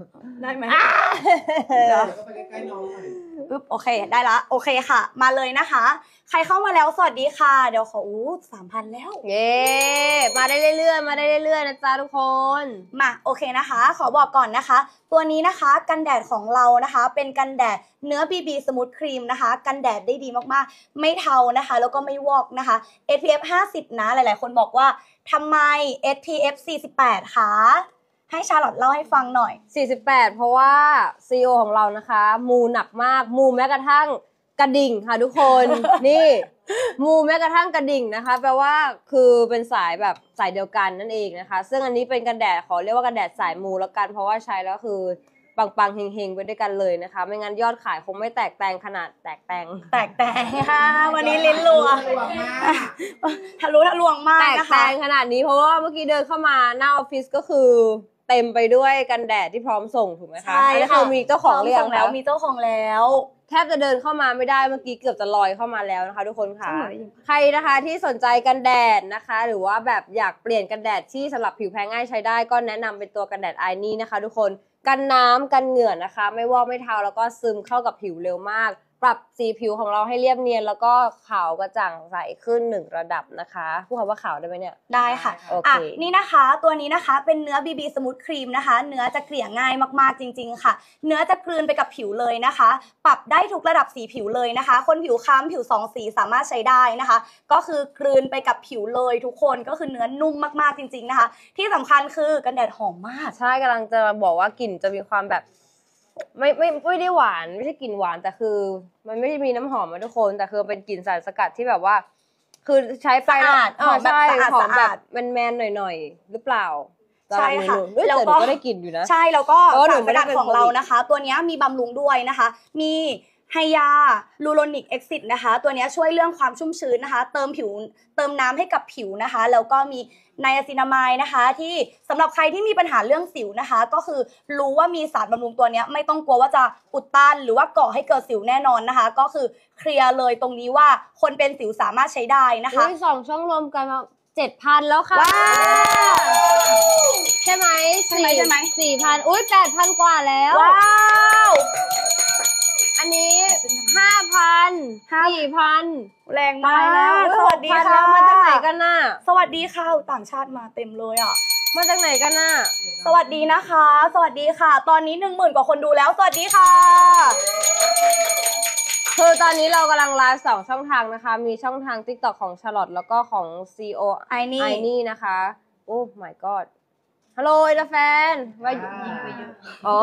ได้ไหมเดี๋ยวก็ไปใกล้ๆน้องหน่อยปึ๊บโอเคได้ละโอเคค่ะมาเลยนะคะใครเข้ามาแล้วสวัสดีค่ะเดี๋ยวขอ3,000แล้วเย้มาได้เรื่อยๆมาได้เรื่อยๆนะจ๊ะทุกคนมาโอเคนะคะขอบอกก่อนนะคะตัวนี้นะคะกันแดดของเรานะคะเป็นกันแดดเนื้อ BB Smooth Cream นะคะกันแดดได้ดีมากๆไม่เทานะคะแล้วก็ไม่วอกนะคะ SPF 50นะหลายๆคนบอกว่าทำไม SPF 48คะให้ชาร์ลอตเล่าให้ฟังหน่อย 48เพราะว่า CEO ของเรานะคะมูหนักมากมูแม้กระทั่งกระดิ่งค่ะทุกคน นี่มูแม้กระทั่งกระดิ่งนะคะแปลว่าคือเป็นสายแบบสายเดียวกันนั่นเองนะคะซึ่งอันนี้เป็นกันแดดขอเรียกว่ากันแดดสายมูแล้วกันเพราะว่าใช้แล้วคือปังๆเฮงๆไปด้วยกันเลยนะคะไม่งั้นยอดขายคงไม่แตกแตงขนาดแตกแตงค่ะวันนี้ลิ้นรัวทะลุทะลวงมากนะคะแตกแตงขนาดนี้เพราะว่าเมื่อกี้เดินเข้ามาหน้าออฟฟิศก็คือเต็มไปด้วยกันแดดที่พร้อมส่งถูกไหมคะใช่ค่ะมีเจ้าของเรียงแล้วมีเจ้าของแล้วแทบจะเดินเข้ามาไม่ได้เมื่อกี้เกือบจะลอยเข้ามาแล้วนะคะทุกคนค่ะใครนะคะที่สนใจกันแดดนะคะหรือว่าแบบอยากเปลี่ยนกันแดดที่สำหรับผิวแพ้ง่ายใช้ได้ก็แนะนำเป็นตัวกันแดดไอนี่นะคะทุกคนกันน้ำกันเหงื่อนะคะไม่วอกไม่เทาแล้วก็ซึมเข้ากับผิวเร็วมากปรับสีผิวของเราให้เรียบเนียนแล้วก็ขาวกระจ่างใสขึ้น1ระดับนะคะพูดคำว่าขาวได้ไหมเนี่ยได้ค่ะโอเคนี่นะคะตัวนี้นะคะเป็นเนื้อ BB Smooth Cream นะคะเนื้อจะเกลี่ยง่ายมากๆจริงๆค่ะเนื้อจะกลืนไปกับผิวเลยนะคะปรับได้ทุกระดับสีผิวเลยนะคะคนผิวคล้ำผิว2สีสามารถใช้ได้นะคะก็คือกลืนไปกับผิวเลยทุกคนก็คือเนื้อนุ่มมากๆจริงๆนะคะที่สำคัญคือกันแดดหอมมากใช่กำลังจะบอกว่ากลิ่นจะมีความแบบไม่ได้หวานไม่ใช่กลิ่นหวานแต่คือมันไม่ได้มีน้ำหอมนะทุกคนแต่คือเป็นกลิ่นสารสกัดที่แบบว่าคือใช้ไปแล้วใช่หอมแบบแมนๆหน่อยๆหรือเปล่าใช่ค่ะแล้วก็ได้กลิ่นอยู่นะใช่แล้วก็สารสกัดของเรานะคะตัวนี้มีบำรุงด้วยนะคะมีไฮยาลูโรนิกเอ็กซิสนะคะตัวนี้ช่วยเรื่องความชุ่มชื้นนะคะเติมน้ำให้กับผิวนะคะแล้วก็มีไนอะซินามายนะคะที่สำหรับใครที่มีปัญหาเรื่องสิวนะคะก็คือรู้ว่ามีสารบำรุงตัวนี้ไม่ต้องกลัวว่าจะอุดตันหรือว่าก่อให้เกิดสิวแน่นอนนะคะก็คือเคลียร์เลยตรงนี้ว่าคนเป็นสิวสามารถใช้ได้นะคะ 2 ช่องรวมกัน7,000แล้วค่ะใช่ไหม4,000อุ้ย8,000กว่าแล้วว้าวอันนี้ 5,000 4,000 แรงมากแล้วสวัสดีค่ะมาจากไหนกันน่ะสวัสดีค่ะต่างชาติมาเต็มเลยอ่ะมาจากไหนกันน่ะสวัสดีนะคะสวัสดีค่ะตอนนี้ 10,000 กว่าคนดูแล้วสวัสดีค่ะคือตอนนี้เรากำลังไลฟ์2 ช่องทางนะคะมีช่องทาง TikTok ของ Charlotte แล้วก็ของ CEO ไอนี่นะคะโอ้ my god ฮัลโหลเอแฟนว่ายิงไปอยู่อ๋อ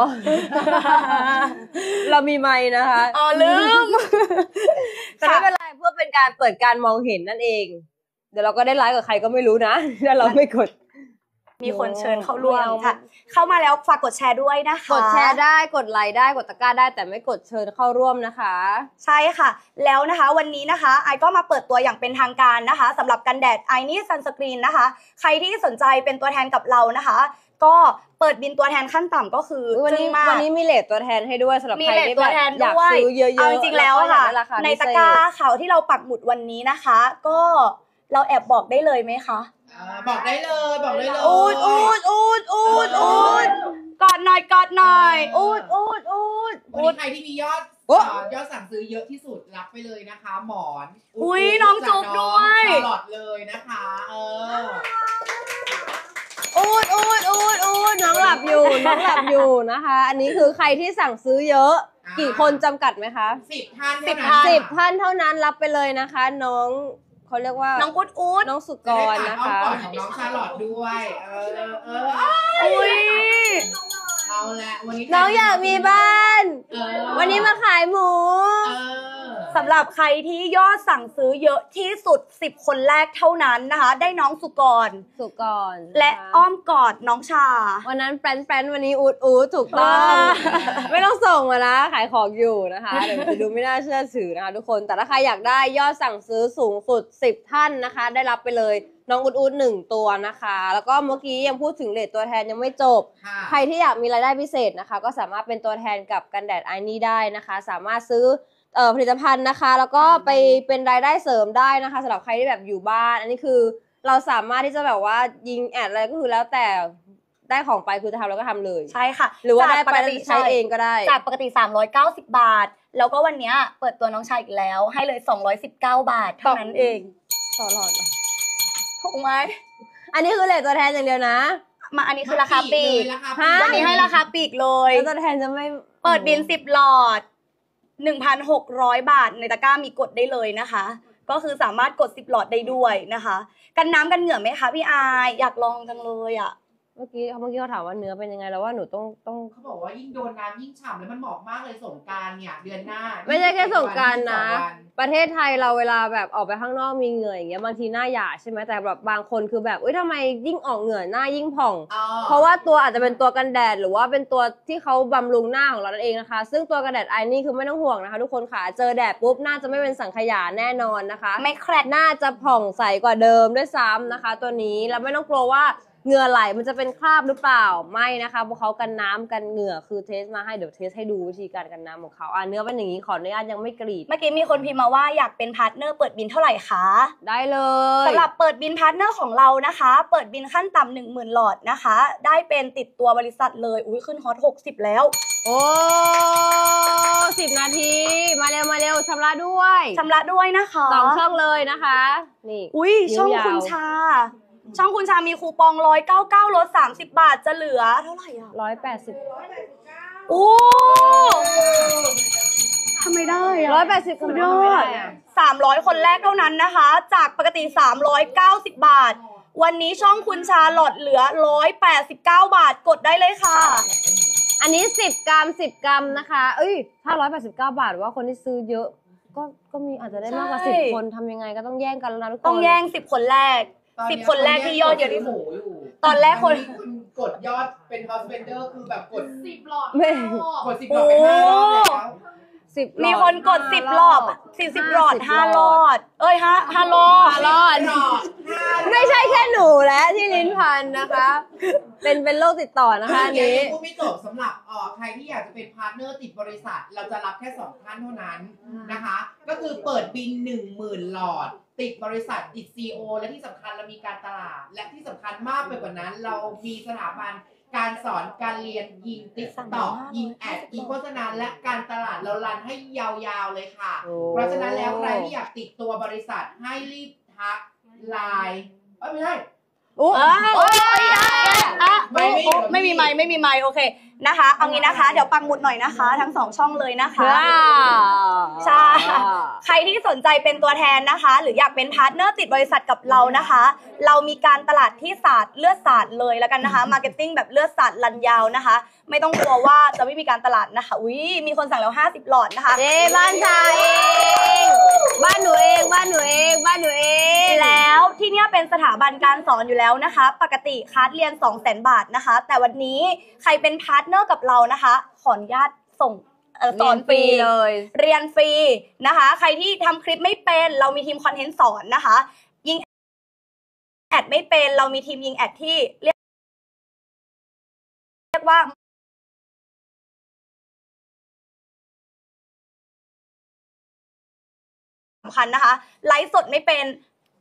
เรามีไมค์นะคะอ๋อลืมแต่ไม่เป็นไรเพื่อเป็นการเปิดการมองเห็นนั่นเองเดี๋ยวเราก็ได้ไลฟ์กับใครก็ไม่รู้นะถ้าเราไม่กดมีคนเชิญเข้าร่วมค่ะเข้ามาแล้วฝากกดแชร์ด้วยนะคะกดแชร์ได้กดไลค์ได้กดตะกร้าได้แต่ไม่กดเชิญเข้าร่วมนะคะใช่ค่ะแล้วนะคะวันนี้นะคะไอก็มาเปิดตัวอย่างเป็นทางการนะคะสำหรับกันแดดไอนี่ซันสกรีนนะคะใครที่สนใจเป็นตัวแทนกับเรานะคะก็เปิดบินตัวแทนขั้นต่ำก็คือวันนี้มีเลทตัวแทนให้ด้วยสำหรับใครที่แบบอยากซื้อเยอะๆเอาจริงๆแล้วค่ะในตะกร้าเขาที่เราปักหมุดวันนี้นะคะก็เราแอบบอกได้เลยไหมคะบอกได้เลยอูดกอดหน่อยอูดใครที่มียอดสั่งซื้อเยอะที่สุดรับไปเลยนะคะหมอนอุ้ยน้องจุ๊บด้วยตลอดเลยนะคะอูดน้องหลับอยู่นะคะอันนี้คือใครที่สั่งซื้อเยอะกี่คนจำกัดไหมคะ 10 ท่าน 10 ท่านเท่านั้นรับไปเลยนะคะน้องเขาเรียกว่าน้องอูดน้องสุกรนะคะของน้องชาลอตด้วยอุ้ยเอาละวันนี้น้องอยากมีบ้านวันนี้มาขายหมูสำหรับใครที่ยอดสั่งซื้อเยอะที่สุด10 คนแรกเท่านั้นนะคะได้น้องสุกรและอ้อมกอดน้องชาวันนั้นแปรนวันนี้อูดถูกต้องไม่ต้องส่งมานะขายของอยู่นะคะเดี๋ยวจะดูไม่น่าเชื่อถือนะคะทุกคนแต่ถ้าใครอยากได้ยอดสั่งซื้อสูงสุด10 ท่านนะคะได้รับไปเลยน้องอูด1 ตัวนะคะแล้วก็เมื่อกี้ยังพูดถึงเรทตัวแทนยังไม่จบใครที่อยากมีรายได้พิเศษนะคะก็สามารถเป็นตัวแทนกับกันแดดไอนี่ได้นะคะสามารถซื้อผลิตภัณฑ์นะคะแล้วก็ไปเป็นรายได้เสริมได้นะคะสำหรับใครที่แบบอยู่บ้านอันนี้คือเราสามารถที่จะแบบว่ายิงแอดอะไรก็คือแล้วแต่ได้ของไปคือจะทำแล้วก็ทำเลยใช่ค่ะหรือว่าได้จากไปแล้วใช้เองก็ได้จากปกติ390 บาท แล้วก็วันเนี้ยเปิดตัวน้องชายอีกแล้วให้เลย219 บาทเท่านั้นเองต่อหลอดเหรอถูกไหมอันนี้คือเลทตัวแทนอย่างเดียวนะมาอันนี้คือราคาปลีกราคาฮะวันนี้ให้ราคาปลีกเลยแล้วตัวแทนจะไม่เปิดบิน10 หลอด 1,600 บาทในตะกร้ามีกดได้เลยนะคะ ก็คือสามารถกด10 หลอดได้ด้วยนะคะ กันน้ำกันเหงื่อไหมคะพี่อายอยากลองจังเลยอ่ะเมื่อกี้เขาถามว่าเนื้อเป็นยังไงแล้วว่าหนูต้องเขาบอกว่ายิ่งโดนน้ำยิ่งฉ่ำแล้วมันเหมาะมากเลยสงกรานต์เนี่ยเดือนหน้าไม่ใช่แค่สงกรานต์นะ 22 วันประเทศไทยเราเวลาแบบออกไปข้างนอกมีเหงื่ออย่างเงี้ยบางทีหน้าหยาใช่ไหมแต่แบบบางคนคือแบบทำไมยิ่งออกเหงื่อหน้ายิ่งผ่องอ๋อเพราะว่าตัวอาจจะเป็นตัวกันแดดหรือว่าเป็นตัวที่เขาบำรุงหน้าของเรานั่นเองนะคะ ซึ่งตัวกันแดดไอนี่คือไม่ต้องห่วงนะคะทุกคนค่ะเจอแดดปุ๊บหน้าจะไม่เป็นสังขยาแน่นอนนะคะไม่แครดหน้าจะผ่องใสกว่าเดิมด้วยซ้ำนะคะ ตัวนี้แล้วไม่ต้องกลัวว่าเหงื่อไหลมันจะเป็นคราบหรือเปล่าไม่นะคะเพราะเขากันน้ำกันเหงื่อคือเทสมาให้เดี๋ยวเทสให้ดูวิธีการกันน้ำของเขาเนื้อเป็นอย่างนี้ขออนุญาตยังไม่กรีดเมื่อกี้มีคนพิมพ์มาว่าอยากเป็นพาร์ทเนอร์เปิดบินเท่าไหร่คะได้เลยสำหรับเปิดบินพาร์ทเนอร์ของเรานะคะ เปิดบินขั้นต่ำ10,000 หลอดนะคะ ได้เป็นติดตัวบริษัทเลยอุ้ยขึ้นฮอต60แล้วโอ้10 นาทีมาเร็วชำระด้วยชำระด้วยนะคะ 2 ช่องเลยนะคะนี่อุ้ยช่องนิ้วยาวคุณชา ช่องคุณชามีคูปอง199ลด30 บาทจะเหลือเท่าไหร่อ่ะ 180 โอ้ทำไมได้อะ 180 สุก็ดไม่ยอได้ดอะ 300 คนแรกเท่านั้นนะคะ จากปกติ390 บาท วันนี้ช่องคุณชาหลอดเหลือ189 บาทกดได้เลยค่ะอันนี้10 กรัม10 กรัมนะคะถ้า189 บาทว่าคนที่ซื้อเยอะก็มีอาจจะได้มากกว่าใช่ 10 คนทำยังไงก็ต้องแย่งกันแล้วนะทุกคนต้องแย่ง10 คนแรกตอนเนี้ย 10 คนแรกที่ยอดเยอะที่สุดหมูอยู่ตอนแรกคนคุณกดยอดเป็นฮอสเปนเดอร์คือแบบกด 10 หลอดไม่กด10 หลอดไป5 รอบแล้ว 10 มีคนกด10 รอบ40 รอด5 รอด เอ้ย5 รอดรอด ไม่ใช่แค่หนูและที่ลิ้นพันนะคะ เป็นโรคติดต่อนะคะอันนี้พูดไม่จบสำหรับใครที่อยากจะเป็นพาร์ทเนอร์ติดบริษัท เราจะรับแค่2 ท่านเท่านั้นนะคะ ก็คือเปิดบิน 10,000 หลอด ติดบริษัทติด CO และที่สำคัญเรามีการตลาด และที่สำคัญมากไปกว่านั้น เรามีสถาบันการสอนการเรียนยิงติ๊กต็อกยิงแอดยิงโฆษณาและการตลาดเรารันให้ยาวๆเลยค่ะโอ้เพราะฉะนั้นแล้วใครที่อยากติดตัวบริษัทให้รีบทักไลน์ไม่ใช่อุ๊ยไม่มีไมค์โอเคนะคะ เอางี้นะคะ เดี๋ยวปักหมุดหน่อยนะคะ ทั้ง2ช่องเลยนะคะว้าวใช่ ใครที่สนใจเป็นตัวแทนนะคะ หรืออยากเป็นพาร์ทเนอร์ติดบริษัทกับเรานะคะ เรามีการตลาดที่ศาสตร์เลือดศาสตร์เลยแล้วกันนะคะมาร์เก็ตติ้งแบบเลือดศาสตร์รันยาวนะคะ ไม่ต้องกลัวว่าจะไม่มีการตลาดนะคะอุ้ยมีคนสั่งแล้ว50 หลอดนะคะบ้านชายเองบ้านหนูเองบ้านหนูเองบ้านหนูเองแล้วที่เนี่ยเป็นสถาบันการสอนอยู่แล้วนะคะ ปกติคลาสเรียน 200,000 บาทนะคะ แต่วันนี้ใครเป็นพาร์ทเนอร์กับเรานะคะขออนุญาตส่งสอนฟรีเลยเรียนฟรีนะคะ ใครที่ทำคลิปไม่เป็นเรามีทีมคอนเทนต์สอนนะคะ ยิงแอดไม่เป็นเรามีทีมยิงแอดที่เรียกว่าสำคัญนะคะไลฟ์สดไม่เป็น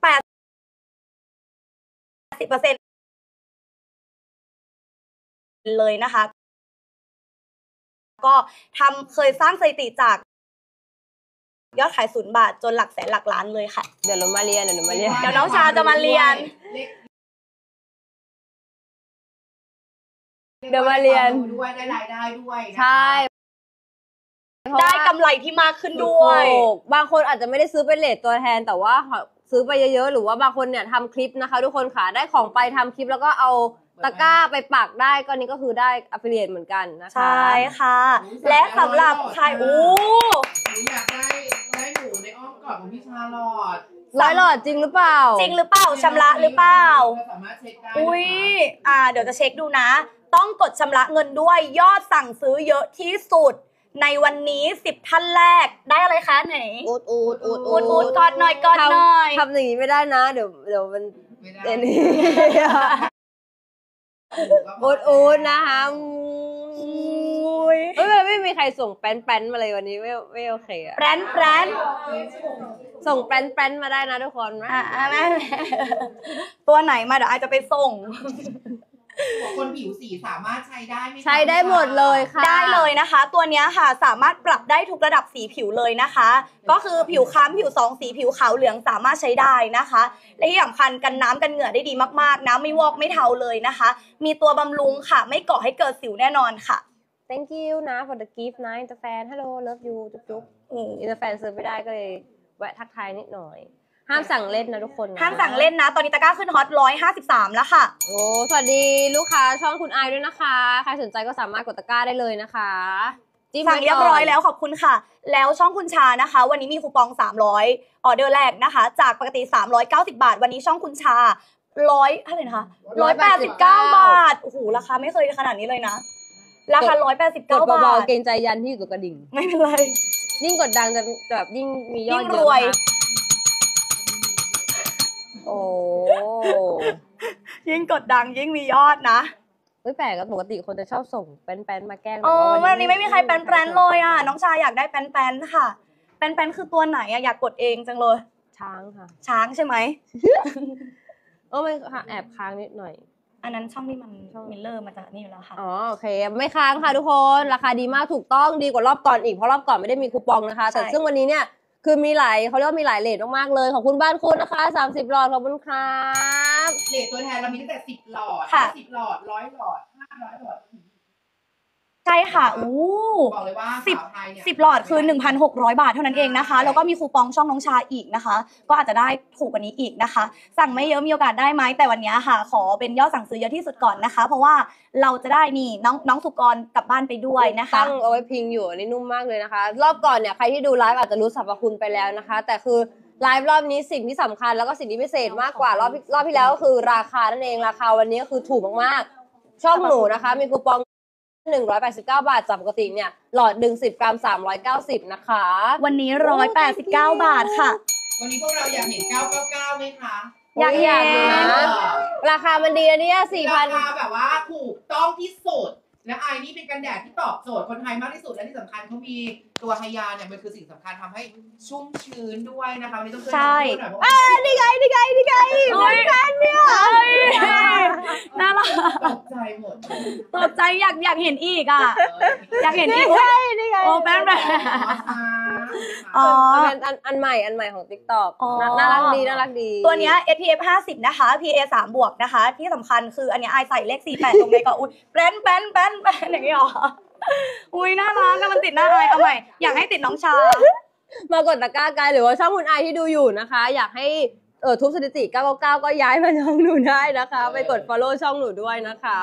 80%เลยนะคะ ก็เคยสร้างสถิติจากยอดขาย0 บาทจนหลักแสนหลักล้านเลยค่ะเดี๋ยวหนูมาเรียนเดี๋ยวน้องชาจะมาเรียนเดี๋ยวมาเรียนด้วยได้รายได้ด้วยนะคะใช่ได้กำไรที่มากขึ้นด้วยถูกบางคนอาจจะไม่ได้ซื้อเป็นเลทตัวแทนแต่ว่าซื้อไปเยอะๆหรือว่าบางคนเนี่ยทำคลิปนะคะทุกคนค่ะได้ของไปทำคลิปแล้วก็เอาตะกร้าไปปักได้ก็นี่ก็คือได้ affiliate เหมือนกันนะคะใช่ค่ะ และสำหรับใครหนูอยากได้หนูในอ้อมกอดของพี่ชาลอด 100 หลอดจริงหรือเปล่าจริงหรือเปล่าชำระหรือเปล่าสามารถเช็คได้อุ้ยเดี๋ยวจะเช็คดูนะ ต้องกดชำระเงินด้วยยอดสั่งซื้อเยอะที่สุดในวันนี้10 ท่านแรกได้อะไรคะไหนอูดกอดหน่อยกอดหน่อยทำอย่างนี้ไม่ได้นะเดี๋ยวมันไม่ได้เอ็นนี่อูดนะคะไม่มีใครส่งแป้นมาเลยวันนี้ไม่โอเคอะแปรนส่งแป้นมาได้นะทุกคนนะแม่ตัวไหนมาเดี๋ยวอาจจะไปส่งคนผิวสีสามารถใช้ได้ไหมคะใช้ได้หมดเลยค่ะได้เลยนะคะ ตัวเนี้ยค่ะสามารถปรับได้ทุกระดับสีผิวเลยนะคะ ก็คือผิวคล้ำผิว2สีผิวขาวเหลืองสามารถใช้ได้นะคะ และที่สำคัญกันน้ำกันเหงื่อได้ดีมากๆนะไม่วอกไม่เทาเลยนะคะ มีตัวบำรุงค่ะไม่ก่อให้เกิดสิวแน่นอนค่ะ thank you นะ for the gift นะ อินเตอร์แฟน hello love you จุ๊บอินเตอร์แฟนซื้อไม่ได้ก็เลยแวะทักทายนิดหน่อย ห้ามสั่งเล่นนะทุกคนนะห้ามสั่งเล่นนะ ตอนนี้ตะกร้าขึ้นฮอต153แล้วค่ะโอ้สวัสดีลูกค้าช่องคุณไอด้วยนะคะ ใครสนใจก็สามารถกดตะกร้าได้เลยนะคะจิ้มสั่งเรียบร้อยแล้วขอบคุณค่ะ แล้วช่องคุณชานะคะ วันนี้มีคูปอง300ออเดอร์แรกนะคะ จากปกติ390 บาท วันนี้ช่องคุณชาเท่าไหร่นะคะ189 บาทโอ้โหราคาไม่เคยขนาดนี้เลยนะ ราคา189 กดบาเบาทๆเกรงใจยันที่อยู่ตัวกระดิ่งไม่เป็นไรยิ่งกดดังจะแบบยิ่งมียอดยิ่งเยรอะวยนะคะโอ้ยิ่งกดดังยิ่งมียอดนะเฮ้ยแปลกอะปกติคนจะชอบส่งแป้นๆมาแกล้งอ๋อแต่วันนี้ไม่มีใครแป้นๆเลยอ่ะน้องชายอยากได้แป้นๆค่ะแป้นๆคือตัวไหนอ่ะอยากกดเองจังเลยช้างค่ะช้างใช่ไหมมันแอบค้างนิดหน่อยอันนั้นช่องที่มันมิลเลอร์มาจากนี่อยู่แล้วค่ะอ๋อโอเคไม่ค้างค่ะทุกคนราคาดีมากถูกต้องดีกว่ารอบก่อนอีกเพราะรอบก่อนไม่ได้มีคูปองนะคะ แต่ใช่ซึ่งวันนี้เนี่ยคือมีหลายเขาเรียกว่ามีหลายเลทมากๆเลยขอบคุณบ้านคุณนะคะ30หลอดขอบคุณครับเลทตัวแทนเรามีตั้งแต่10 หลอดค่ะ 10 หลอด 100 หลอด 500 หลอดใช่ค่ะอู้บอกเลยว่าสิบสาวไทยเนี่ย 10 หลอดคือ 1,600 บาทเท่านั้นเองนะคะ แล้วก็มีคูปองช่องน้องชาอีกนะคะ ก็อาจจะได้ถูกกว่านี้อีกนะคะ สั่งไม่เยอะมีโอกาสได้ไหมแต่วันนี้ค่ะ ขอเป็นยอดสั่งซื้อเยอะที่สุดก่อนนะคะ เพราะว่าเราจะได้นี่น้องสุกรกลับบ้านไปด้วยนะคะตั้งเอาไว้พิงอยู่อันนี้นุ่มมากเลยนะคะ รอบก่อนเนี่ยใครที่ดูไลฟ์อาจจะรู้สรรพคุณไปแล้วนะคะ แต่คือไลฟ์รอบนี้สิ่งที่สำคัญแล้วก็สิ่งที่พิเศษมากกว่ารอบที่แล้วก็คือราคานั่นเองราคาวันนี้ก็คือถูกมากๆช่องหนูนะคะมีคูปอง189 บาทจากปกติเนี่ยหลอดดึง10 กรัม390นะคะวันนี้189 บาทค่ะวันนี้พวกเราอยากเห็น 999ไหมคะอยากเห็นดูนะราคามันดีนะเนี่ยราคา 4,000 แบบว่าถูกต้องที่สุดและไอนี่เป็นกันแดดที่ตอบโจทย์คนไทยมากที่สุดและที่สำคัญเขามีตัวไฮยาเนี่ยมันคือสิ่งสำคัญทำให้ชุ่มชื้นด้วยนะคะวันนี้ต้องช่วยใช่พูดหน่อยเพราะว่านี่ไงเหมือนกันเนี่ยน่ารักตกใจหมดตกใจอยากเห็นอีกอ่ะ อยากเห็นอีกโอ้แป้นแบบ อ๋อมันเป็นอันใหม่ของ TikTok อ๋อน่ารักดีน่ารักดีตัวเนี้ย SPF 50 นะคะ PA 3 บวกนะคะ ที่สำคัญคืออันเนี้ยไอใส่เลข 48 ตรงในก็อุ้ยแป้นอย่างนี้หรอ อุ้ยน่ารักอะมันติดหน้าไอเอาใหม่ อยากให้ติดน้องชามากดตะกร้ากันหรือว่าช่องคุณไอที่ดูอยู่นะคะ อยากให้ทุบสถิติ 999 ก็ย้ายมาช่องหนูได้นะคะ ไปกด follow ช่องหนูด้วยนะคะ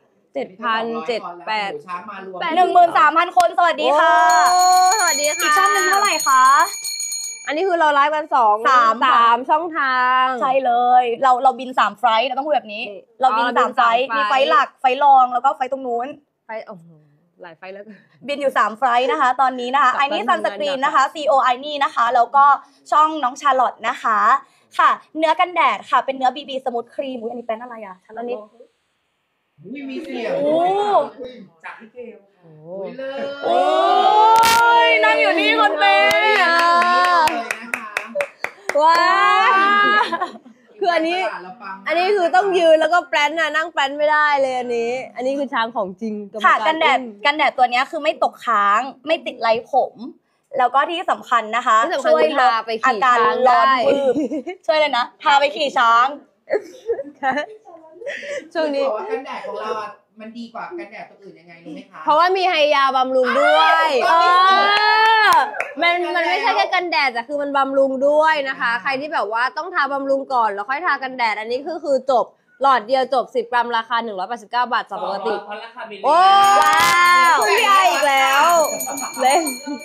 7,078 ช้างมารวม 13,000 คนสวัสดีค่ะโอ้สวัสดีค่ะอีกช่องหนึ่งเท่าไหร่คะอันนี้คือเราไลฟ์กันสาม 3ช่องทางใช่เลย เราบิน3ไฟล์เราต้องพูดแบบนี้ เราบินเราบิน 3ไฟล์ 3 มีไฟล์หลักไฟล์รองแล้วก็ไฟล์ตรงนู้นไฟโอ้โหหลายไฟแล้วกันบินอยู่3ไฟล์นะคะ ตอนนี้นะคะกับไอนี่แป๊ซับนนึสงกรีนนะนะคะ CO ไอนี่นะคะ แล้วก็ช่องน้องชาร์ลอตนะคะ ค่ะ เนื้อกันแดดค่ะ เป็นเนื้อ BB สมูทครีมอันนี้เป็นอะไรอ่ะอันนี้มีเสียงโอ้จากพี่เกลโอ้โอ้ยเลยโอ้ยนั่งอยู่นี่คนเป็นเลยนะคะว้าวคืออันนี้ อันนี้คือต้องยืนแล้วก็แปลนน่ะนั่งแปลนไม่ได้เลยอันนี้คือช้างของจริงรรมค่ะารกันแดดตัวเนี้ยคือไม่ตกค้าง ไม่ติดไรผม แล้วก็ที่สำคัญนะคะที่สำคัญช่วยคือลทาดไปอาขี่การช้างร้อนได้วืบช่วยเลยนะพาไปขี่ช้างช่วงนี้บอกว่ากันแดดของเราอะมันดีกว่ากันแดดตัวอื่นยังไงรู้ไหมคะเพราะว่ามีไฮยาบำรุงด้วยเออมันไม่ใช่แค่กันแดดแต่คือมันบำรุงด้วยนะคะ ใครที่แบบว่าต้องทาบำรุงก่อนแล้วค่อยทากันแดดอันนี้คือจบหลอดเดียวจบ10 กรัมราคา189 บาทจากปกติเพราะราคาเบลโอ้ว้าวคุณพี่ไออีกแล้วเล่น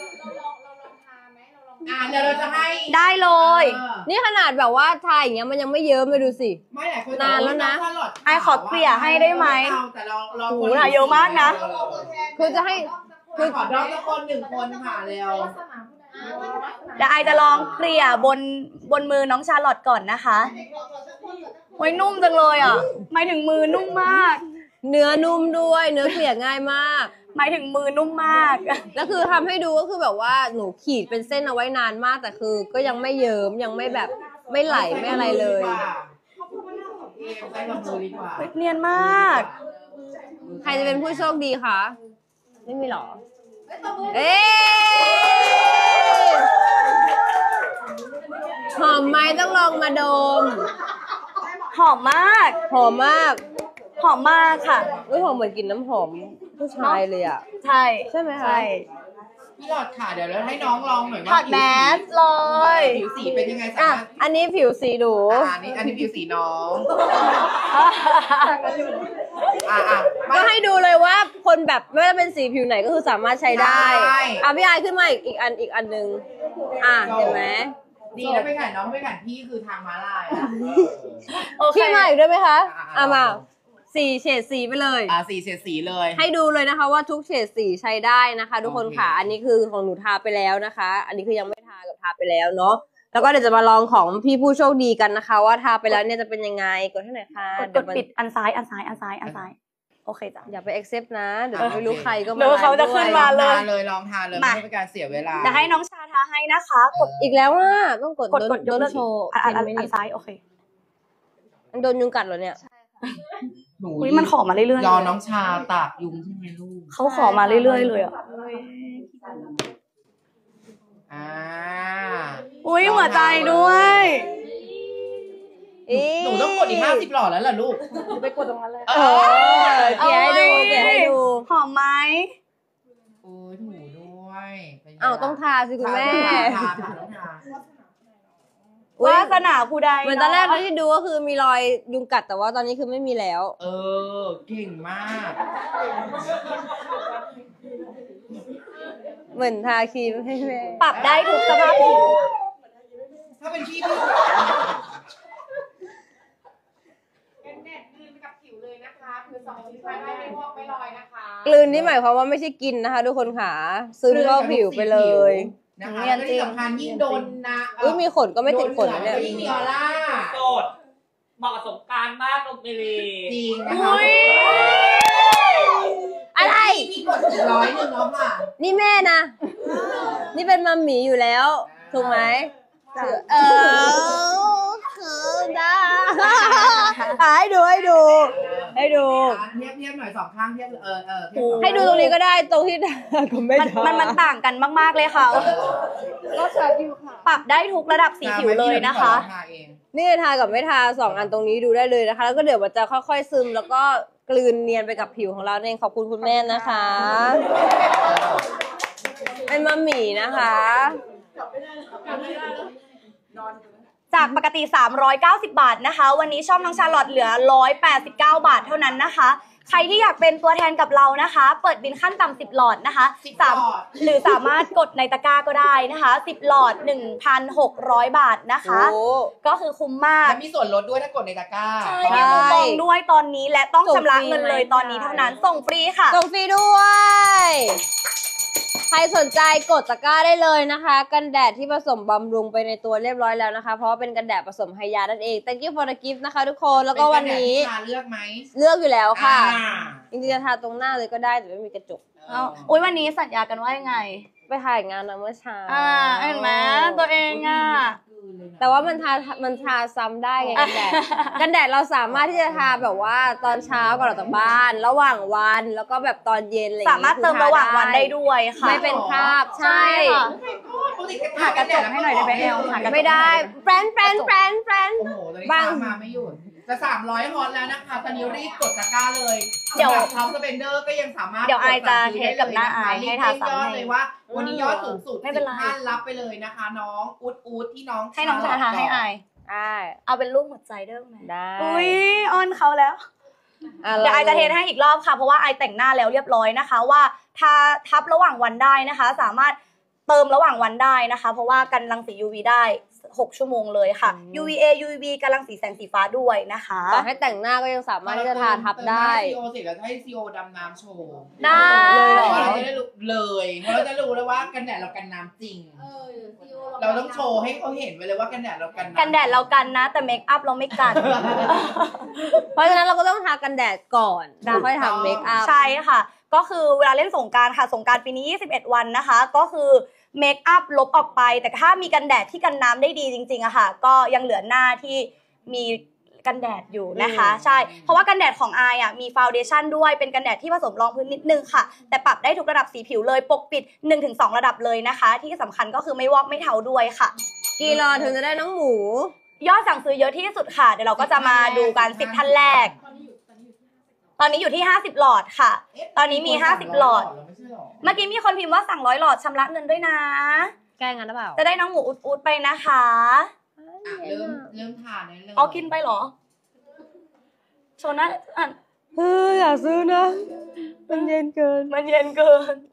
เดี๋ยวเราจะให้ได้เลยนี่ขนาดแบบว่าทาอย่างเงี้ยมันยังไม่เยิ้มเลยดูสิไม่หลายคนนานแล้วนะไอขอเกลี่ยให้ได้ไหมแต่เราโอ้โหหาเยอะมากนะคือจะให้คือขอดรอปสักคน1 คนค่ะเร็วเดี๋ยวไอจะลองเกลี่ยบนมือน้องชาร์ลอตก่อนนะคะโอ้ยนุ่มจังเลยอ่ะหมายถึงมือนุ่มมากเนื้อนุ่มด้วยเนื้อเกลี่ยง่ายมากหมายถึงมือนุ่มมากแล้วคือทำให้ดูก็คือแบบว่าหนูขีดเป็นเส้นเอาไว้นานมากแต่คือก็ยังไม่เยิ้มยังไม่แบบไม่ไหลไม่อะไรเลยใส่กับมือดีกว่าเนียนมากใครจะเป็นผู้โชคดีคะไม่มีหรอเอ๊หอมไหมต้องลองมาดมหอมมากหอมมากหอมมากค่ะอุ้ยหอมเหมือนกลิ่นน้ำหอมผู้ชายเลยอ่ะใช่ใช่ไหมคะใช่พี่หลอดค่ะเดี๋ยวเราให้น้องลองหน่อยว่าถอดแมสเลยผิวสีเป็นยังไงสาอ่ะมารถอันนี้ผิวสีหนูอันนี้ผิวสีน้องไม่ก็ให้ดูเลยว่าคนแบบไม่ว่าจะเป็นสีผิวไหนก็คือสามารถใช้ได้ใช่อ่ะพี่ไอายขึ้นมาอีกอันหนึ่งเห็นไหมดีนะไปแข่งน้องไปแข่งพี่คือทางม้าลายอะโอเคขึ้นมาอีกด้วยไหมคะอ่ะมาสี่เฉดสีไปเลยสีเฉดสีเลยให้ดูเลยนะคะว่าทุกเฉดสีใช้ได้นะคะ ทุกคนค่ะ อันนี้คือของหนูทาไปแล้วนะคะ อันนี้คือยังไม่ทากับทาไปแล้วเนาะแล้วก็เดี๋ยวจะมาลองของพี่ผู้โชคดีกันนะคะ ว่าทาไปแล้วเนี่ยจะเป็นยังไงกดให้หน่อยค่ะกดปิดอันซ้าย โอเคจ้ะอย่าไป accept นะเดี๋ยวไม่รู้ใครก็มาเดี๋ยวเขาจะขึ้นมาลองทานเลยมาไม่เป็นการเสียเวลาเดี๋ยวให้น้องชาทาให้นะคะกดอีกแล้วว่าต้องกดกดยโดกนเลิกโชว์อันซ้ายโอเคมันโดนยุงกัดเหรอเนี่ยหนูอุ้ยมันขอมาเรื่อยๆรอน้องชาตากยุงใช่ไหมลูกเขาขอมาเรื่อยๆเลยอ่ะ อุ้ยหัวใจด้วยหนูต้องกดอีก50 หลอดแล้วล่ะลูกไปกดตรงนั้นเลยเกลียให้ดูเกลียให้ดูหอมไหมโอ้ยถูด้วยเป็นไงอ้าวต้องทาสิคุณแม่ทาต้องทาอุ๊ยวาสนาผู้ใดเหมือนตอนแรกที่ดูก็คือมีรอยยุงกัดแต่ว่าตอนนี้คือไม่มีแล้วเก่งมากเหมือนทาครีมให้แม่ปรับได้ทุกสภาพผิวถ้าเป็นพี่กันแดดกลืนไปกับผิวเลยนะคะคือ2 ชิ้นไม่วอกไม่ลอยนะคะกลืนนี่หมายความว่าไม่ใช่กินนะคะ ทุกคนค่ะซึมเข้าผิวไปเลยนะคะและที่สำคัญยิ่งโดนนะอุ้ยมีขนก็ไม่ติดขนนะเนี่ยยิ่งมีออร่าโสดเหมาะกับสงกรารมากลงไปเลยจริงนะคะอะไรพี่กดอีก100แล้วค่ะนี่แม่นะ นี่เป็นมัมหมีอยู่แล้ว ถูกไหมคือได้ให้ดูเทียบหน่อย2 ข้างเทียบให้ดูตรงนี้ก็ได้ตรงที่ก็ไม่ได้มันต่างกันมากๆเลยค่ะปรับได้ทุกระดับสีผิวเลยนะคะนี่ทากับไม่ทา2 อันตรงนี้ดูได้เลยนะคะ แล้วก็เดี๋ยวมันจะค่อยๆซึมแล้วก็กลืนเนียนไปกับผิวของเราเองขอบคุณคุณแม่นะคะเป็นมัมหมี่นะคะจากปกติ390 บาทนะคะวันนี้ช่องน้องชาลอตเหลือ189 บาทเท่านั้นนะคะใครที่อยากเป็นตัวแทนกับเรานะคะเปิดบินขั้นต่ำ10 หลอดนะคะหรือสามารถกดในตะกร้าก็ได้นะคะ10 หลอด 1,600 บาทนะคะก็คือคุ้มมากและมีส่วนลดด้วยถ้ากดในตะกร้าใช่มีคูปองด้วยตอนนี้และต้องชำระเงินเลยตอนนี้เท่านั้นส่งฟรีค่ะส่งฟรีด้วยใครสนใจกดตะกร้าได้เลยนะคะกันแดดที่ผสมบำรุงไปในตัวเรียบร้อยแล้วนะคะเพราะว่าเป็นกันแดดผสมไฮยานั่นเอง Thank you for the gift นะคะทุกคนแล้วก็วันนี้เลือกไหมเลือกอยู่แล้วค่ะจริงๆจะทาตรงหน้าเลยก็ได้แต่ไม่มีกระจกอุ้ยวันนี้สัญญากันว่ายังไงไปถ่ายงานนะเมื่อเช้าเห็นไหมตัวเองอ่ะแต่ว่ามันทาซ้ำได้ไงกันแดด กันแดดเราสามารถที่จะทาแบบว่าตอนเช้าก่อนออกจากบ้าน ระหว่างวันแล้วก็แบบตอนเย็นอะไรอย่งสางี้มารถเติมระหว่างวันได้ด้วยค่ะไม่เป็นคราบใช่หากระจกให้หน่อยได้ไหมเอลหากระจกไม่ได้แฟรนโอ้โหตอนนี้ตามมาไม่หยุดจะ300 ฮอตแล้วนะคะตอนนี้รีบกดตะกร้าเลยเดี๋ยวเท้าสเปนเดอร์ก็ยังสามารถเดี๋ยวไอจะเทสกับหน้าไอให้ทาซ้ำยอดให้เลยว่าวันนี้ยอดสูงสุดไม่เป็นไร 10 ท่านรับไปเลยนะคะน้องอูดที่น้องให้น้องชาทาให้ไอได้เอาเป็นรูปหัวใจได้ไหมได้อุ้ยออนเขาแล้ว เดี๋ยวไอจะเทสให้อีกรอบค่ะเพราะว่าไอแต่งหน้าแล้วเรียบร้อยนะคะว่าถ้าทับระหว่างวันได้นะคะ สามารถเติมระหว่างวันได้นะคะ เพราะว่ากันรังสี UV ได้6 ชั่วโมงเลยค่ะ UVA UVB กันรังสีแสงสีฟ้าด้วยนะคะต่อให้แต่งหน้าก็ยังสามารถที่จะทาทับได้ซีโอเสร็จแล้วให้ซีโอดำน้ำโชว์ได้เพราะเราจะได้รู้เลยเพราะเราจะรู้เลยว่ากันแดดเรากันน้ำจริงเราต้องโชว์ให้เขาเห็นไปเลยว่ากันแดดเรากันน้ำกันแดดเรากันนะแต่เมคอัพเราไม่กันเพราะฉะนั้นเราก็ต้องทากันแดดก่อนแล้วค่อยทำเมคอัพใช่ค่ะ ก็คือเวลาเล่นสงกรานต์ค่ะสงกรานต์ปีนี้21 วันนะคะ ก็คือเมคอัพลบออกไปแต่ถ้ามีกันแดดที่กันน้ำได้ดีจริงๆอะค่ะก็ยังเหลือหน้าที่มีกันแดดอยู่นะคะใช่เพราะว่ากันแดดของอายอ่ะมีฟาวเดชั่นด้วยเป็นกันแดดที่ผสมรองพื้นนิดนึงค่ะแต่ปรับได้ทุกระดับสีผิวเลยปกปิด 1-2 ระดับเลยนะคะที่สำคัญก็คือไม่วอกไม่เทาด้วยค่ะกี่หลอดถึงจะได้น้องหมูยอดสั่งซื้อเยอะที่สุดค่ะเดี๋ยวเราก็จะมาดูกัน10ท่านแรกตอนนี้อยู่ที่50หลอดค่ะตอนนี้มี50หลอดเมื่อกี้มีคนพิมพ์ว่าสั่ง100หลอดชำระเงินด้วยนะแกล้งกันหรือเปล่าจะได้น้องหมูอุดๆไปนะคะเริ่มทานได้เลยเอากินไปเหรอโชว์นะอยากซื้อนะมันเย็นเกินมันเย็นเกิน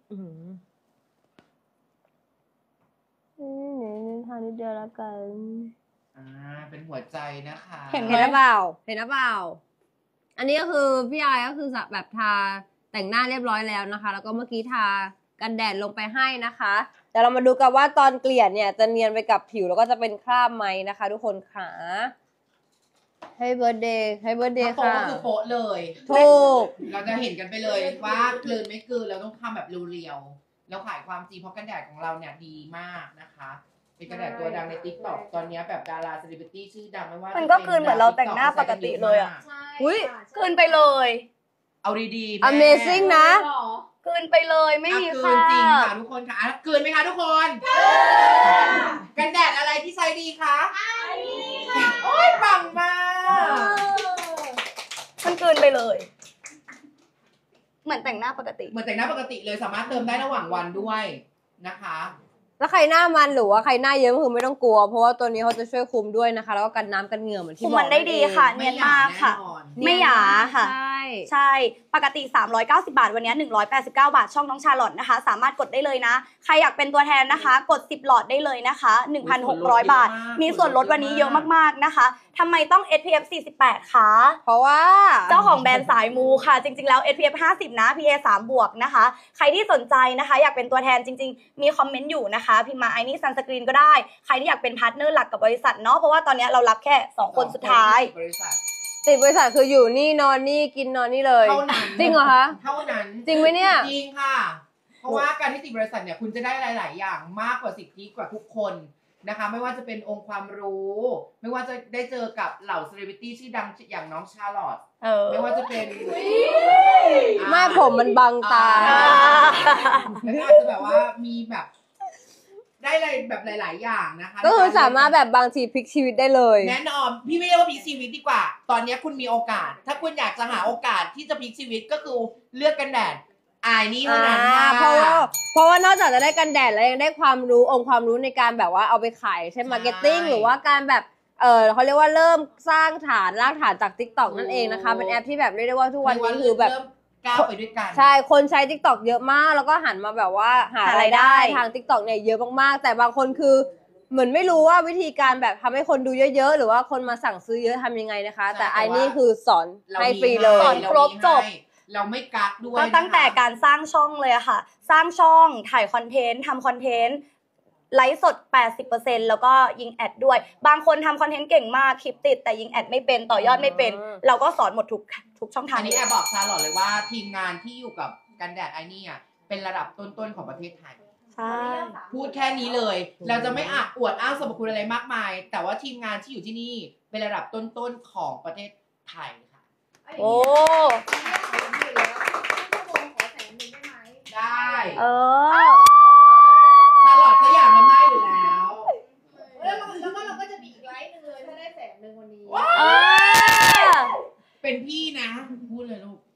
ทานนิดเดียวแล้วกันเป็นหัวใจนะคะเห็นหรือเปล่าอันนี้ก็คือพี่อายก็คือแบบทาแต่งหน้าเรียบร้อยแล้วนะคะแล้วก็เมื่อกี้ทากันแดดลงไปให้นะคะเดี๋ยวเรามาดูกันว่าตอนเกลี่ยเนี่ยจะเนียนไปกับผิวแล้วก็จะเป็นคราบไหมนะคะทุกคนค่ะให้เบิร์ดเดย์ค่ะก็คือโป๊ะเลยถูกเราจะเห็นกันไปเลยว่ากลืนไม่กลืนเราต้องทำแบบเรียวๆแล้วขายความจริงเพราะกันแดดของเราเนี่ยดีมากนะคะเป็นกันแดดตัวดังใน TikTok ตอนนี้แบบดาราเซเลบริตี้ชื่อดังไม่ว่ามันก็กลืนเหมือนเราแต่งหน้าปกติเลยอ่ะอุ้ยกลืนไปเลยเอาดีๆ Amazing นะกลืนไปเลยไม่มีค่ะกลืนจริงค่ะทุกคนค่ะกลืนไหมคะทุกคนกันแดดอะไรที่ใช้ดีคะโอ้ยปังมากมันกลืนไปเลยเหมือนแต่งหน้าปกติเลยสามารถเติมได้ระหว่างวันด้วยนะคะแล้วใครหน้ามันหรือว่าใครหน้าเยอะก็คือไม่ต้องกลัวเพราะว่าตัวนี้เขาจะช่วยคุมด้วยนะคะแล้วก็กันน้ำกันเหงื่อเหมือนที่บอกมันได้ดีค่ะเนียนมากค่ะไม่หยาค่ะใช่ปกติ390บาทวันนี้189บาทช่องน้องชาลอตนะคะสามารถกดได้เลยนะใครอยากเป็นตัวแทนนะคะกด10หลอดได้เลยนะคะ 1,600 บาทมีส่วนลดวันนี้เยอะมากๆนะคะทำไมต้อง SPF 48คะเพราะว่าเจ้าของแบรนด์สายมูค่ะจริงๆแล้ว SPF 50นะ PA 3 บวกนะคะใครที่สนใจนะคะอยากเป็นตัวแทนจริงๆมีคอมเมนต์อยู่นะคะพิมพ์มาไอ้นี่ซันสกรีนก็ได้ใครที่อยากเป็นพาร์ทเนอร์หลักกับบริษัทเนาะเพราะว่าตอนนี้เรารับแค่2คนสุดท้ายติดบริษัทคืออยู่นี่นอนนี่กินนอนนี่เลยจริงเหรอคะเท่านั้นจริงไหมเนี่ยจริงค่ะเพราะว่าการที่ติดบริษัทเนี่ยคุณจะได้หลายๆอย่างมากกว่าสิทธิกว่าทุกคนนะคะไม่ว่าจะเป็นองค์ความรู้ไม่ว่าจะได้เจอกับเหล่าเซเลบริตี้ชื่อดังอย่างน้องชาลอตไม่ว่าจะเป็นแม่ผมมันบังตาแล้วอาจจะแบบว่ามีแบบได้อะไรแบบหลายๆอย่างนะคะก็คือสามารถแบบบางทีพลิกชีวิตได้เลยแน่นอนพี่ไม่เรียกว่าพลิกชีวิตดีกว่าตอนนี้คุณมีโอกาสถ้าคุณอยากจะหาโอกาสที่จะพลิกชีวิตก็คือเลือกกันแดดนี่เท่านั้นเพราะว่านอกจากจะได้กันแดดแล้วยังได้ความรู้องค์ความรู้ในการแบบว่าเอาไปขายใช่มาร์เก็ตติ้งหรือว่าการแบบเขาเรียกว่าเริ่มสร้างฐานรากฐานจาก TikTok นั่นเองนะคะเป็นแอปที่แบบเรียกได้ว่าทุกวันนี้คือแบบก้าวไปด้วยกันใช่คนใช้ TikTok เยอะมากแล้วก็หันมาแบบว่าหารายได้ทาง TikTok เนี่ยเยอะมากๆแต่บางคนคือเหมือนไม่รู้ว่าวิธีการแบบทำให้คนดูเยอะๆหรือว่าคนมาสั่งซื้อเยอะทำยังไงนะคะแต่ไอ้นี่คือสอนให้ฟรีเลยสอนครบจบเราไม่กักด้วยก็ตั้งแต่การสร้างช่องเลยอะค่ะสร้างช่องถ่ายคอนเทนต์ทำคอนเทนต์ไลฟ์สด 80% แล้วก็ยิงแอดด้วยบางคนทำคอนเทนต์เก่งมากคลิปติดแต่ยิงแอดไม่เป็นต่อยอดไม่เป็นเราก็สอนหมดทุกช่องทางอันนี้แอบบอกชาลอตเลยว่าทีมงานที่อยู่กับกันแดดไอ้นี่เป็นระดับต้นๆของประเทศไทยใช่พูดแค่นี้เลยเราจะไม่อวดอ้างสรรพคุณอะไรมากมายแต่ว่าทีมงานที่อยู่ที่นี่เป็นระดับต้นๆของประเทศไทยค่ะโอ้ได้ชาลอตก็อยากทำได้อยู่แล้วแล้วเราก็จะมีอีกไลฟ์นึงเลยถ้าได้100,000วันนี้เป็นพี่นะพูดเลยลูก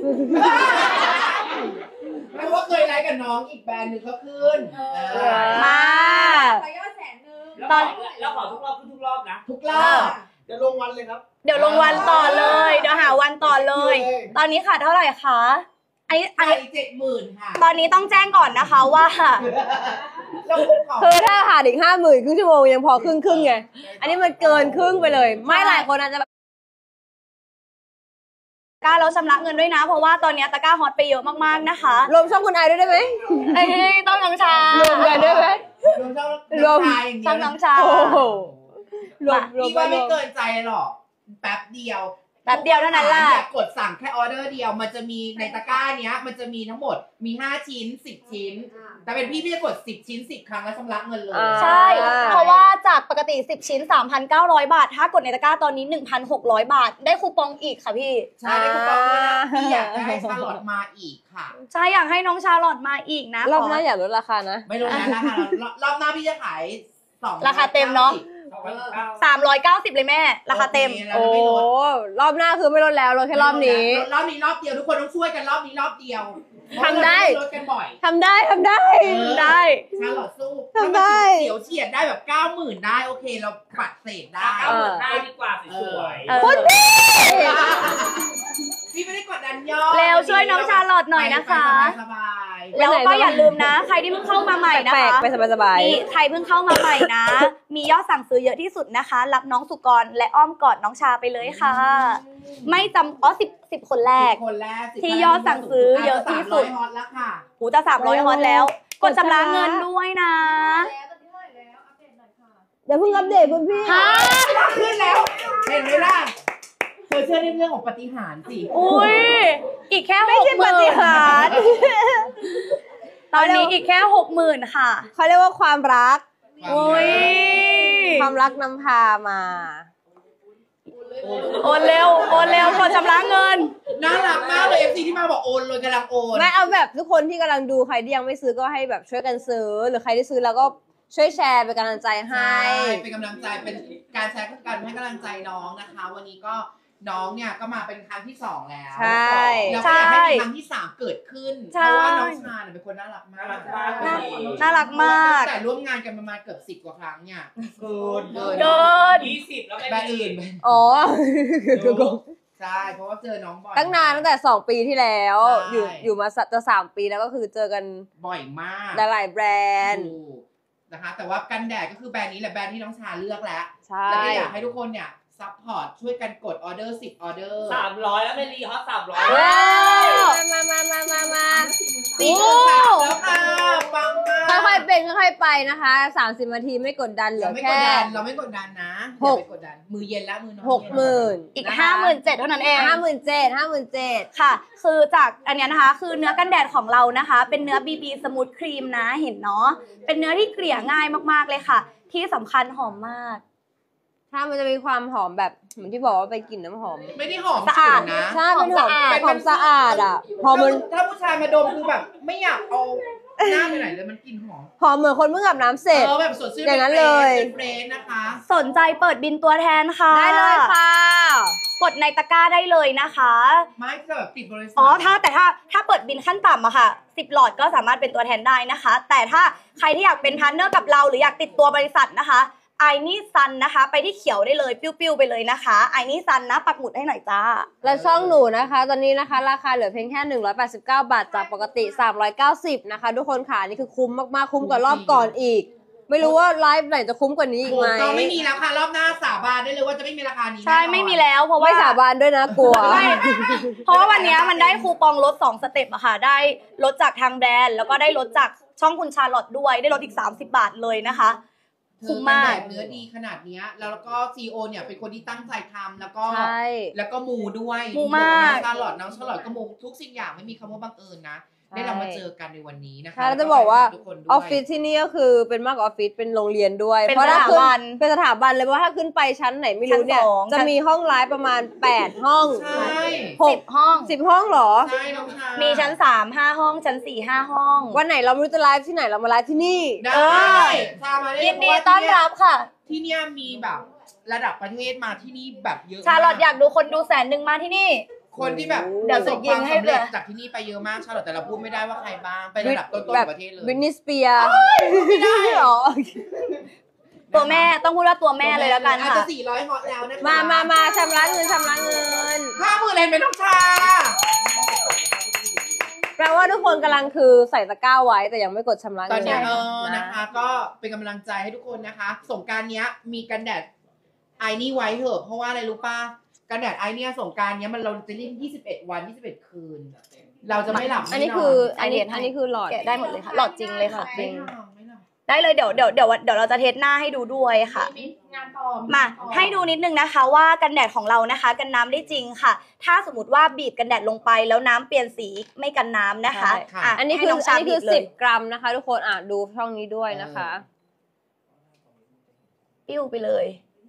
เพราะว่าเคยไลฟ์กับน้องอีกแบรนด์หนึ่งก็ขึ้นมาขอยอด100,000 ตอนแล้วขอทุกรอบขึ้นทุกรอบนะทุกรอบเดี๋ยวลงวันเลยครับเดี๋ยวลงวันต่อเลยเดี๋ยวหาวันต่อเลยตอนนี้ค่ะเท่าไหร่คะไอ้70,000ค่ะตอนนี้ต้องแจ้งก่อนนะคะว่าคือถ้าหาอีก50,000ครึ่งชั่วโมงยังพอครึ่งไงอันนี้มันเกินครึ่งไปเลยไม่หลายคนอาจจะกล้าแล้วชำระเงินด้วยนะเพราะว่าตอนนี้ตะกร้าฮอตไปเยอะมากๆนะคะรวมช่องคุณไอด้วยได้ไหมต้องน้องชารวมกันได้ไหมรวมช่องน้องชาพี่ว่าไม่เกินใจหรอกแป๊บเดียวแป๊บเดียวเท่านั้นแหละอย่ากดสั่งแค่ออเดอร์เดียวมันจะมีในตะกร้าเนี้ยมันจะมีทั้งหมดมี5ชิ้น10ชิ้นแต่เป็นพี่จะกด10ชิ้น10ครั้งแล้วชำระเงินเลยใช่ เพราะว่าจากปกติ10ชิ้น 3,900 บาทถ้ากดในตะกร้าตอนนี้ 1,600 บาทได้คูปองอีกค่ะพี่ใช่ได้คูปองด้วยนะพี่อยากได้ชาลอตมาอีกค่ะใช่อยากให้น้องชาลอตมาอีกนะรอบหน้าอย่าลดราคานะไม่ลดนะราคารอบหน้าพี่จะขาย2 ราคาเต็มเนาะ 390 เลยแม่ ราคาเต็มโอโอ้เคเราจะไม่ลดรอบหน้าคือไม่ลดแล้วลดแค่รอบนี้รอบนี้รอบเดียวทุกคนต้องช่วยกันรอบนี้รอบเดียวทำได้ลดกันบ่อยทำได้ทำได้ได้ชาลอตสู้ทำได้เสียวเฉียดได้แบบ 90,000 ได้โอเคเราปัดเศษได้ได้ดีกว่าสวยคุณพี่พี่ไม่ได้กดดันย่อเร็วช่วยน้องชาลอตหน่อยนะคะสบายแล้วก็อย่าลืมนะ ใครที่เพิ่งเข้ามาใหม่นะแปลกคะๆไปสบายนี่ใครเพิ่งเข้ามาใหม่นะ มียอดสั่งซื้อเยอะที่สุดนะคะ รับน้องสุกรและอ้อมกอดน้องชาไปเลยค่ะ ไม่จำ10 คนแรกคนแรกที่ยอดสั่งซื้อเยอะที่สุด 300ฮอตแล้วค่ะหูจะ300 ฮอตแล้ว กดชำระเงินด้วยนะแล้วตอนนี้เท่าไหร่แล้วอัปเดตหน่อยค่ะๆอย่าเพิ่งอัปเดตคุณพี่ฮะขึ้นแล้ว เห็นไหมล่ะเธอเชื่อในเรื่องของปาฏิหาริย์สิอุ้ยอีกแค่ไม่ใช่ปาฏิหาริย์ตอนนี้อีกแค่ 60,000 ค่ะเขาเรียกว่าความรักอุ้ยความรักนำพามาโอนเร็วกดชำระเงินน่ารักมากเลย FC ที่มาบอกโอนเลยกำลังโอนไม่เอาแบบทุกคนที่กำลังดูใครที่ยังไม่ซื้อก็ให้แบบช่วยกันซื้อ หรือใครที่ซื้อแล้วก็ช่วยแชร์เป็นกำลังใจให้เป็นกำลังใจเป็นการแชร์คือการให้กำลังใจน้องนะคะ วันนี้ก็น้องเนี่ยก็มาเป็นครั้งที่2แล้วใช่แล้วก็อยากให้มีครั้งที่3เกิดขึ้นใช่เพราะว่าน้องชาเนี่ยเป็นคนน่ารักมากน่ารักมากแต่ร่วมงานกันประมาณเกือบ10 กว่าครั้งเนี่ยเกินเกิน 20 แล้วแบรไม่นด์มีอื่นอ๋อใช่เพราะว่าเจอน้องบ่อยตั้งแต่2 ปีที่แล้วใช่อยู่มาจะ3 ปีแล้วก็คือเจอกันบ่อยมากหลายๆแบรนด์ถูกนะคะแต่ว่ากันแดดก็คือแบรนด์นี้แหละแบรนด์ที่น้องชาเลือกแล้วใช่แล้วก็อยากให้ทุกคนเนี่ยซัพพอร์ตช่วยกันกดออเดอร์10 ออเดอร์ 300 แล้วไม่รีฮอต300 ว้าวมา 40,000แล้วค่ะปังมากค่อยๆเป็นค่อยๆไปนะคะ30 นาทีไม่กดดันเหลืเราอไม่กแค่ดดันเราไม่กดดันนะอย่าไปกดดันมือเย็นแล้วมือน้อง 60,000 อีก 57,000 เท่านั้นเอง 57,000 ค่ะ คือจากอันเนี้ยนะคะ คือเนื้อกันแดดของเรานะคะ เป็นเนื้อ BB Smooth Cream นะ เห็นเนาะ เป็นเนื้อที่เกลี่ยง่ายมากๆเลยค่ะ ที่สำคัญหอมมากถ้ามันจะมีความหอมแบบเหมือนที่บอกว่าไปกลิ่นน้ำหอมไม่ได้หอมสะอาดฉุนนะใช่เป็นหอมเป็นหอมสะอาดอ่ะหอมมันถ้าผู้ชายมาดมคือแบบไม่อยากเอาหน้าไปไหนเลยมันกลิ่นหอมหอมเหมือนคนเพิ่งอาบน้ำเสร็จแบบสดชื่นอย่างนั้นเลยเฟรชนะคะสนใจเปิดบินตัวแทนค่ะได้เลยค่ะกดในตะกร้าได้เลยนะคะไม่จะแบบติดบริษัทอ๋อ ถ้าเปิดบินขั้นต่ำอะค่ะ 10 หลอดก็สามารถเป็นตัวแทนได้นะคะ แต่ถ้าใครที่อยากเป็นพาร์ทเนอร์กับเราหรืออยากติดตัวบริษัทนะคะไอนี่ซันนะคะ ไปที่เขียวได้เลยปิ้วๆไปเลยนะคะไอนี่ซันนะปักหมุดให้หน่อยจ้าและช่องหนูนะคะ ตอนนี้นะคะราคาเหลือเพียงแค่189 บาทจากปกติ390นะคะทุกคนค่ะนี่คือคุ้มมากๆคุ้มกว่ารอบก่อนอีก ไม่รู้ว่าไลฟ์ไหนจะคุ้มกว่านี้อีกไหมก็ไม่มีแล้วค่ะรอบหน้าสาบานได้เลยว่าจะไม่มีราคานี้ใช่แน่นอนไม่มีแล้วเพราะว่าไม่สาบานด้วยนะกลัวเพราะว่าวันนี้มันได้คูปองลด2สเต็ปอะค่ะ ได้ลดจากทางแบรนด์แล้วก็ได้ลดจากช่องคุณชาลอตด้วยได้ลดอีก30 บาทเลยนะคะ คุ้มมากเนื้อดีขนาดเนี้ยแล้วก็ซีโอเนี่ยเป็นคนที่ตั้งใจทำแล้วก็ใช่แล้วก็มูด้วยมูมากน้องชาลอตก็มูทุกสิ่งอย่างไม่มีคำว่าบังเอิญนะได้เรามาเจอกันในวันนี้นะคะค่ะแล้วจะบอกว่าทุคนด้วยออฟฟิศที่นี่ก็คือเป็นมากกว่าออฟฟิศเป็นโรงเรียนด้วยเป็นเพราะถ้าขึ้สถาบันเป็นสถาบันเลยเพราะว่าถ้าขึ้นไปชั้นไหนไม่รู้เนี่ยชั้นสองจะมีห้องไลฟ์ประมาณ8ห้องใช่ 10 ห้อง 10 ห้องเหรอใช่น้องชามีชั้น 3 5 ห้อง ชั้น 4 5 ห้องวันไหนเราไม่รู้จะไลฟ์ที่ไหนเรามาไลฟ์ที่นี่ได้ชามาได้ยินดีเพราะว่าต้อนรับค่ะที่เนี่ยมีแบบระดับประเทศมาที่นี่แบบเยอะมกชาลอตอยากดูคนดู100,000มาที่นี่คนที่แบบเดี๋ยวประสบจะยิควาง มให้สำเร็จเลยจากที่นี่ไปเยอะมากชาลอตแต่เราพูดไม่ได้ว่าใครบ้างไประดับต้นๆแบขบองประเทศเลยวินนี่สเปียร์ไม่ได้หรอตัวแม่ต้องพูดว่าตัวแม่เลยแล้วกันอาจค่ะจะ400ฮอตแล้วนะคะมาชำระเงิน 50,000เลยเป็นน้องชาแปลว่าทุกคนกำลังคือใส่ตะกร้าไว้แต่ยังไม่กดชำระตอเงินนเนี้ยนะคะก็เป็นกำลังใจให้ทุกคนนะคะสงกรานต์เนี้ยมีกันแดดไอนี่ไว้เถอะเพราะว่าอะไรรู้ป่ะกันแดดไอเนี่ยสงกรานต์เนี้ยมันเราจะเล่น21 วัน21 คืน เราจะไม่หลับอันนี้ไม่นคือไออันเดีนี้ยอันนี้คือหลอดแกะได้หมดเลยค่ะ หลอดจริงเลยค่ะไม่หลับไม่หลับได้เลยเดี๋ยวเราจะเทสหน้าให้ดูด้วยค่ะมีงานต่อมาให้ดูนิดนึงนะคะว่ากันแดดของเรานะคะกันน้ำได้จริงค่ะ ถ้าสมมติว่าบีบกันแดดลงไปแล้วน้ำเปลี่ยนสีไม่กันน้ำนะคะใช่ อันนี้คือให้งชาบีบเลย 10 กรัมนะคะ ทุกคนดูช่องนี้ด้วยนะคะปิ้วไปเลย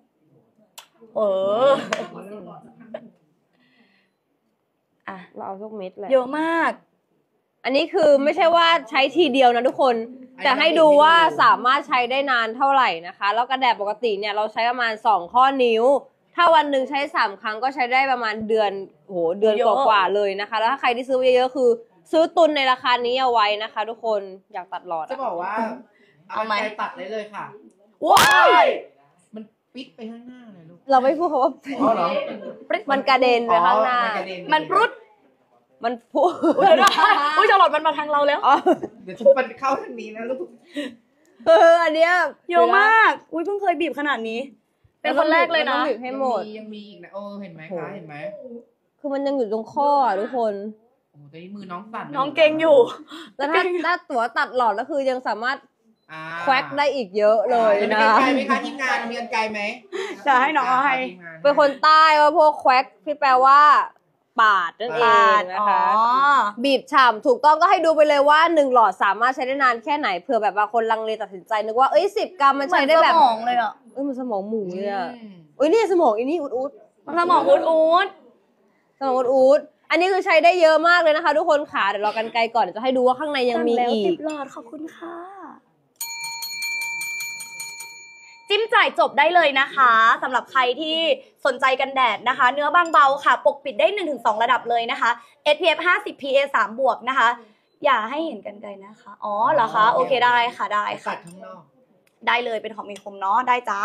เราเอาทุกเม็ดเลยเยอะมากอันนี้คือไม่ใช่ว่าใช้ทีเดียวนะทุกคนแต่ให้ดูว่าสามารถใช้ได้นานเท่าไหร่นะคะแล้วกันแดดปกติเนี่ยเราใช้ประมาณ2ข้อนิ้วถ้าวันหนึ่งใช้3ครั้งก็ใช้ได้ประมาณเดือนเดือนกว่าๆเลยนะคะแล้วถ้าใครที่ซื้อเยอะๆคือซื้อตุนในราคานี้เอาไว้นะคะทุกคนอยากตัดหลอดจะบอกว่าเอาไม้ตัดได้เลยค่ะว้ายมันปิดไปข้างหน้าเลยลูกเราไม่พูดคำว่าอ๋อเหรอมันกระเด็นไปข้างหน้ามันปรุดมันพูดอุ้ยจรอดมันมาทางเราแล้วเดี๋ยวมันเข้าทางนี้นะลูกอันเนี้ยเยอะมากอุ้ยเพิ่งเคยบีบขนาดนี้ เป็นคนแรกเลยนะต้องบีบให้หมดยังมีอีกนะเห็นไหมคะเห็นไหมคือมันยังอยู่ตรงข้อทุกคนโอ้แต่นี่มือน้องสั่นน้องเก่งอยู่แล้วถ้าตัวตัดหลอดก็คือยังสามารถอ่าแควกได้อีกเยอะเลยมีนะกันไกลไหมคะทีมงานมีกันไกลไหมจะให้น้องเอาให้เป็นคนใต้ว่าพวกแควกที่แปลว่าปาดนั่นเองนะคะ บีบฉ่ำถูกต้องก็ให้ดูไปเลยว่า1หลอดสามารถใช้ได้นานแค่ไหนเผื่อแบบบางคนลังเลตัดสินใจนึกว่า10 กรัมมันใช้ได้แบบสมองเลยอ่ะมันสมองหมูเลยอ่ะนี่สมองนี่อุดสมองอุดสมองอุดอันนี้คือใช้ได้เยอะมากเลยนะคะทุกคนขาเดี๋ยวรอกันไกลก่อนเดี๋ยวจะให้ดูว่าข้างในยังมีอีก 10 หลอดขอบคุณค่ะ จิ้มจ่ายจบได้เลยนะคะสำหรับใครที่สนใจกันแดดนะคะ เนื้อบางเบาค่ะ ปกปิดได้ 1-2 ระดับเลยนะคะ SPF 50 PA 3 บวกนะคะ อย่าให้เห็นกันไกลนะคะอ๋อเหรอคะโอเคได้ค่ะได้ตัค่ะดข้างนอกได้เลยเป็นของมีคมเนาะได้จ้า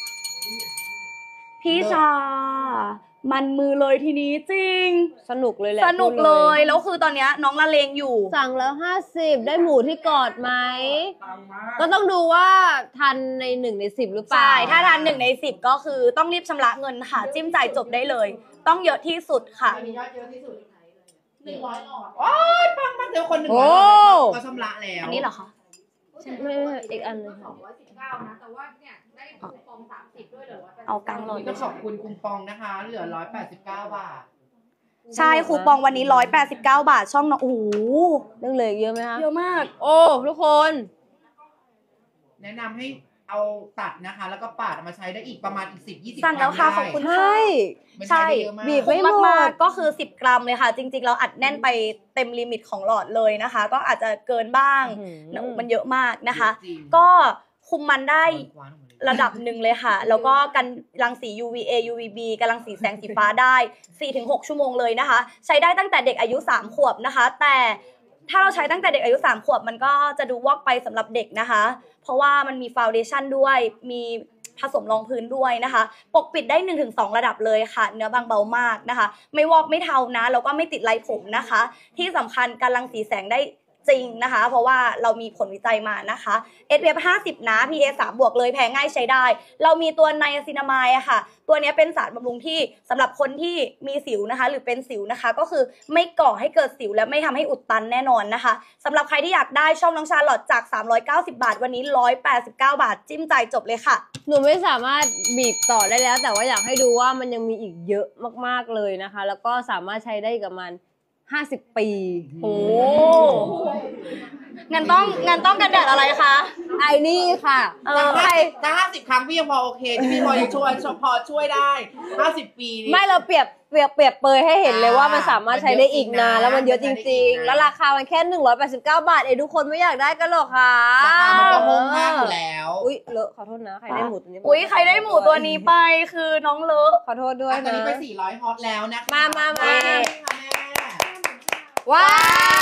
พี่ชามันมือเลยทีนี้จริงสนุกเลยแหละสนุกเลยแล้วคือตอนเนี้ยน้องละเลงอยู่สั่งแล้ว50ได้หมูที่กอดไหมก็ต้องดูว่าทันใน1 ใน 10หรือเปล่าใช่ ถ้าทาน1 ใน 10 ก็คือต้องรีบชำระเงินค่ะ จิ้มจ่ายจบได้เลย ต้องเยอะที่สุดค่ะมียอดเยอะที่สุด 100 หลอดโอ้ยปังมากเดี๋ยวคนหนึ่งเขาชำระแล้วอันนี้เหรอคะไม่อีกอันนึง 219นะแต่ว่าเนี่ยได้คูปอง30ด้วยเหรอเอากลางหลอดต้องขอบคุณคูปองนะคะ เหลือ189 บาทใช่คูปองวันนี้189 บาทช่องน้องโอ้โหเรื่องเหลยเยอะไหมคะเยอะมากโอ้ทุกคนแนะนำให้เอาตัดนะคะ แล้วก็ปาดเอามาใช้ได้อีกประมาณอีก10-20 สั่งแล้วค่ะขอบคุณใช่ใช่บีบคุ้ไม่มหมดมากๆก็คือ10 กรัมเลยค่ะ จริงๆเราอัดแน่นไปเต็มลิมิตของหลอดเลยนะคะ ก็อาจจะเกินบ้างมันเยอะมากนะคะ ก็คุมมันได้ระดับหนึ่งเลยค่ะ แล้วก็กันรังสี UVA UVB กันรังสีแสงสีฟ้าได้ 4-6 ชั่วโมงเลยนะคะ ใช้ได้ตั้งแต่เด็กอายุ3 ขวบนะคะ แต่ถ้าเราใช้ตั้งแต่เด็กอายุ3 ขวบมันก็จะดูวอกไปสำหรับเด็กนะคะ เพราะว่ามันมีฟาวเดชั่นด้วยมีผสมรองพื้นด้วยนะคะ ปกปิดได้ 1-2 ระดับเลยค่ะ เนื้อบางเบามากนะคะ ไม่วอกไม่เทานะแล้วก็ไม่ติดลายผมนะคะ ที่สำคัญการรังสีแสงได้จริงนะคะ เพราะว่าเรามีผลวิจัยมานะคะ SPF 50 นะ PA 3 บวกเลยแพ้ง่ายใช้ได้ เรามีตัวไนอาซินามายอะค่ะ ตัวนี้เป็นสารบำรุงที่สำหรับคนที่มีสิวนะคะ หรือเป็นสิวนะคะ ก็คือไม่ก่อให้เกิดสิวและไม่ทำให้อุดตันแน่นอนนะคะสำหรับใครที่อยากได้ช่องน้องชาลอตจาก390 บาทวันนี้189 บาทจิ้มจ่ายจบเลยค่ะหนูไม่สามารถบีบต่อได้แล้ว แต่ว่าอยากให้ดูว่ามันยังมีอีกเยอะมากๆเลยนะคะ แล้วก็สามารถใช้ได้กับมัน50 ปีโอ้งั้นต้องกันแดดอะไรคะไอ้นี่ค่ะใครถ้า50 ครั้งพี่ยังพอโอเคที่พี่พอยังช่วยได้50 ปีนี่ไม่เราเปรียบเปยให้เห็นเลยว่ามันสามารถใช้ได้อีกนานแล้วมันเยอะจริงๆ แล้วราคามันแค่189 บาททุกคนไม่อยากได้กันหรอกค่ะราคามันก็โหดมากอยู่แล้วอุ๊ยเลอะขอโทษนะใครได้หมูตัวนี้อุ๊ยใครได้หมูตัวนี้ไปคือน้องเลอะขอโทษด้วยตอนนะนี้ไป400 ฮอตแล้วนะคะมาแม่ว้าว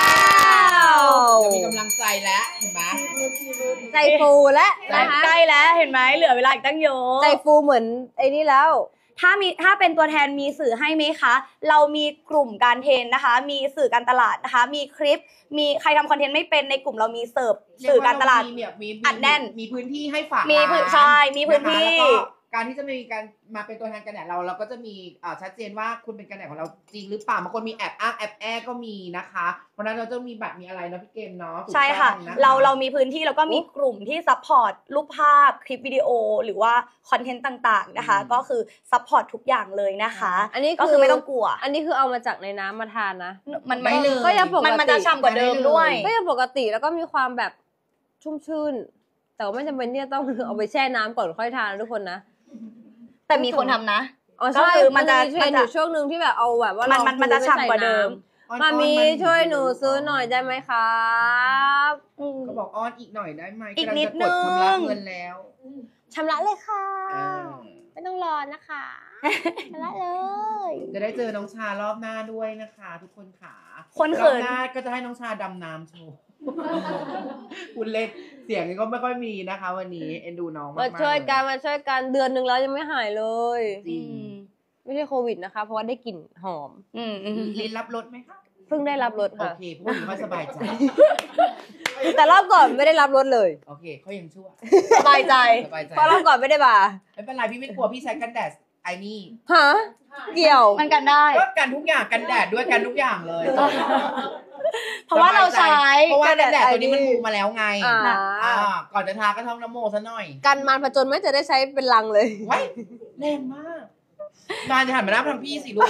จะมีกำลังใจแล้วเห็นไหมใจฟูแล้วนะคะใกล้แล้วเห็นไหมเหลือเวลาอีกตั้งเยอะใจฟูเหมือนไอ้นี่แล้วถ้าเป็นตัวแทนมีสื่อให้ไหมคะ เรามีกลุ่มการเทรนนะคะ มีสื่อการตลาดนะคะ มีคลิป มีใครทำคอนเทนต์ไม่เป็นในกลุ่มเรามีเสิร์ฟสื่อการตลาด อัดแน่นมีพื้นที่ให้ฝากมีพื้นใช่มีพื้นที่แล้วก็การที่จะมีการมาเป็นตัวแทนกันแดดเราก็จะมีชัดเจนว่าคุณเป็นกันแดดของเราจริงหรือเปล่าบางคนมีแอบอ้างแอบแอบก็มีนะคะเพราะนั้นเราจะมีบัตรมีอะไรนะพี่เกมเนาะใช่ค่ะถูกต้องนเรามีพื้นที่แล้วก็มีกลุ่มที่ซัพพอร์ตรูปภาพคลิปวิดีโอหรือว่าคอนเทนต์ต่างๆนะคะ ก็คือซัพพอร์ตทุกอย่างเลยนะคะอันนี้ก็คือไม่ต้องกลัวอันนี้คือเอามาจากในน้ำมาทานนะมันไม่เลยก็ยังปกติมันจะฉ่ำกว่าเดิมด้วยก็ยังปกติแล้วก็มีความแบบชุ่มชื่น แต่ว่าไม่จำเป็นที่จะต้องเอาไปแช่น้ำก่อนค่อยทานนะทุกคนนะแต่มีคนทำนะอ๋อก็ใช่คือมันจะเทรนด์อยู่ช่วงหนึ่งที่แบบเอาแบบว่ามันลองมันจะไปฉ่ำกว่าเดิมใส่น้ำมามีช่วยหนูซื้อหน่อยได้ไหมครับก็บอกอ้อนอีกหน่อยได้ไหมอีกำลังนิดจะนึงชำระเงินแล้วชำระเลยค่ะเออไม่ต้องรอนะคะชำระเลยจะได้เจอน้องชารอบหน้าด้วยนะคะ ทุกคนขาคนเขินรอบหน้าก็จะให้น้องชาดำน้ำโชว์ คุณเล่นเสียงก็ไม่ค่อยมีนะคะ วันนี้เอ็นดูน้องมากๆมาช่วยกันมาช่วยกันเดือนหนึ่งแล้วยังไม่หายเลยจริงไม่ใช่โควิดนะคะ เพราะว่าได้กลิ่นหอมลิ้นรับรสไหมคะเพิ่งได้รับรสโอค่ะเคพวกนี้ค่อยสบายใจแต่รอบก่อนไม่ได้รับรสเลยโอเคเขายังชั่วสบายใจสบายใจเพราะรอบก่อนไม่ได้มาไม่เป็นไรพี่ไม่กลัวพี่ใช้กันแดดไอ้นี่ฮะเกี่ยวมันกันได้ก็กันทุกอย่างกันแดดด้วยกันทุกอย่างเลยเพราะว่าเราใช้เพราะว่ากันแดดตัวนี้มันไอ้นี่มูมาแล้วไงอ่าก่อนจะทาก็ท่องนโมซะหน่อยกันมารผจญไม่จะได้ใช้เป็นลังเลยไว้แรงมากนานจะหันมาหน้าทำพี่สิลูก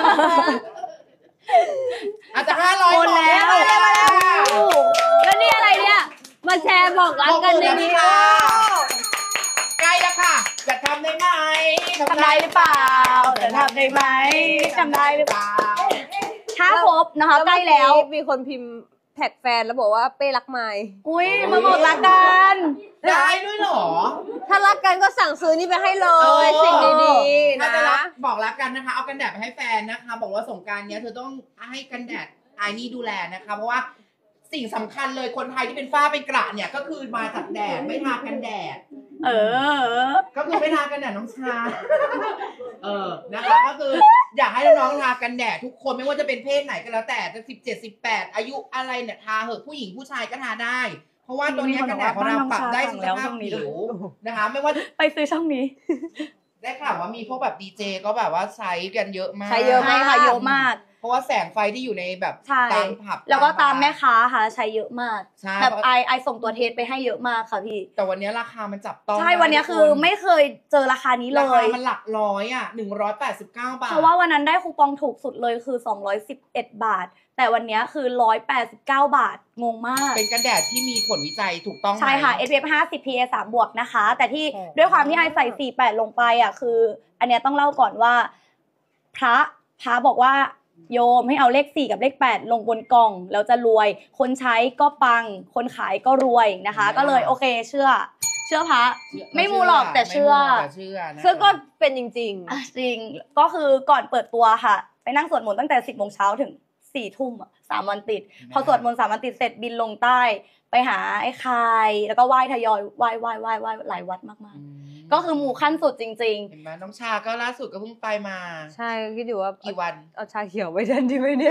อาจจะ500 โอนแล้วแล้วนี่อะไรเนี่ย มาแชร์บอกรักกันในนี้ค่ะใกล้แล้วค่ะจะทำได้ไหมทำได้หรือเปล่าจะทำได้ไหมทำได้หรือเปล่า ถ้าครบนะคะใกล้แล้วมีคนพิมพ์แท็กแฟนแล้วบอกว่าเป้รักไม้อุ้ยมาบอกรักกันได้ด้วยเหรอถ้ารักกันก็สั่งซื้อนี่ไปให้เลยสิ่งดีๆถ้านะจะรักบอกรักกันนะคะ เอากันแดดไปให้แฟนนะคะ บอกว่าสงกรานต์เนี้ยเธอต้องให้กันแดดไอ้นี่ดูแลนะคะ เพราะว่าสิ่งสำคัญเลยคนไทยที่เป็นฝ้าเป็นกระเนี่ยก็คือมาจากแดดไม่ทากันแดด ก็คือไม่ทากันแดดน้องชา นะคะก็คืออยากให้น้องๆทากันแดดทุกคนไม่ว่าจะเป็นเพศไหนก็แล้วแต่จะ17 18อายุอะไรเนี่ยทาเหอะผู้หญิงผู้ชายก็ทาได้ เพราะว่าตัวเนี้ยกันแดดของเราปรับได้ทุกสภาพผิวนะคะ ไม่ว่าไปซื้อช่องนี้ได้ข่าวว่ามีพวกแบบดีเจก็แบบว่าใช้กันเยอะมากใช้เยอะใช่ค่ะเยอะมากเพราะว่าแสงไฟที่อยู่ในแบบใช่ตามผับแล้วก็ตามแม่ค้าค่ะใช้เยอะมากใช่แบบไอส่งตัวเทสไปให้เยอะมากค่ะพี่แต่วันนี้ราคามันจับต้องใช่วันนี้คือไม่เคยเจอราคานี้เลราคาย มันหลักร้อยอ่ะ189 บาทเพราะว่าวันนั้นได้คูปองถูกสุดเลยคือ211 บาท แต่วันนี้คือ189 บาทงงมากเป็นกันแดดที่มีผลวิจัยถูกต้องไหมใช่ค่ะ SPF 50 PA 3 บวกนะคะ แต่ที่โอ้ด้วยความที่ไอใส่48ลงไปอ่ะคือ อันเนี้ยต้องเล่าก่อนว่า พระบอกว่าโยมให้เอาเลข4กับเลข8ลงบนกล่องแล้วจะรวย คนใช้ก็ปัง คนขายก็รวยนะคะ ก็เลยโอเคเชื่อพระไม่มูหรอกแต่เชื่อแต่เชื่อนะคะซึ่งก็เป็นจริงอ่ะจริงก็คือก่อนเปิดตัวค่ะ ไปนั่งสวดมนต์ตั้งแต่10 โมงเช้าถึง4 ทุ่มอ่ะ3 วันติด พอสวดมนต์3 วันติดเสร็จบินลงใต้ไปหาไอ้คายแล้วก็ไหว้ทยอยไหว้หลายวัดมากอืมๆ ก็คือหมู่ขั้นสุดจริงเห็นไหมน้องชาก็ล่าสุดก็เพิ่งไปมาๆ ใช่คิดอยู่ว่ากี่วันเอาชาเขียวไว้แทนดีไหมเนี่ย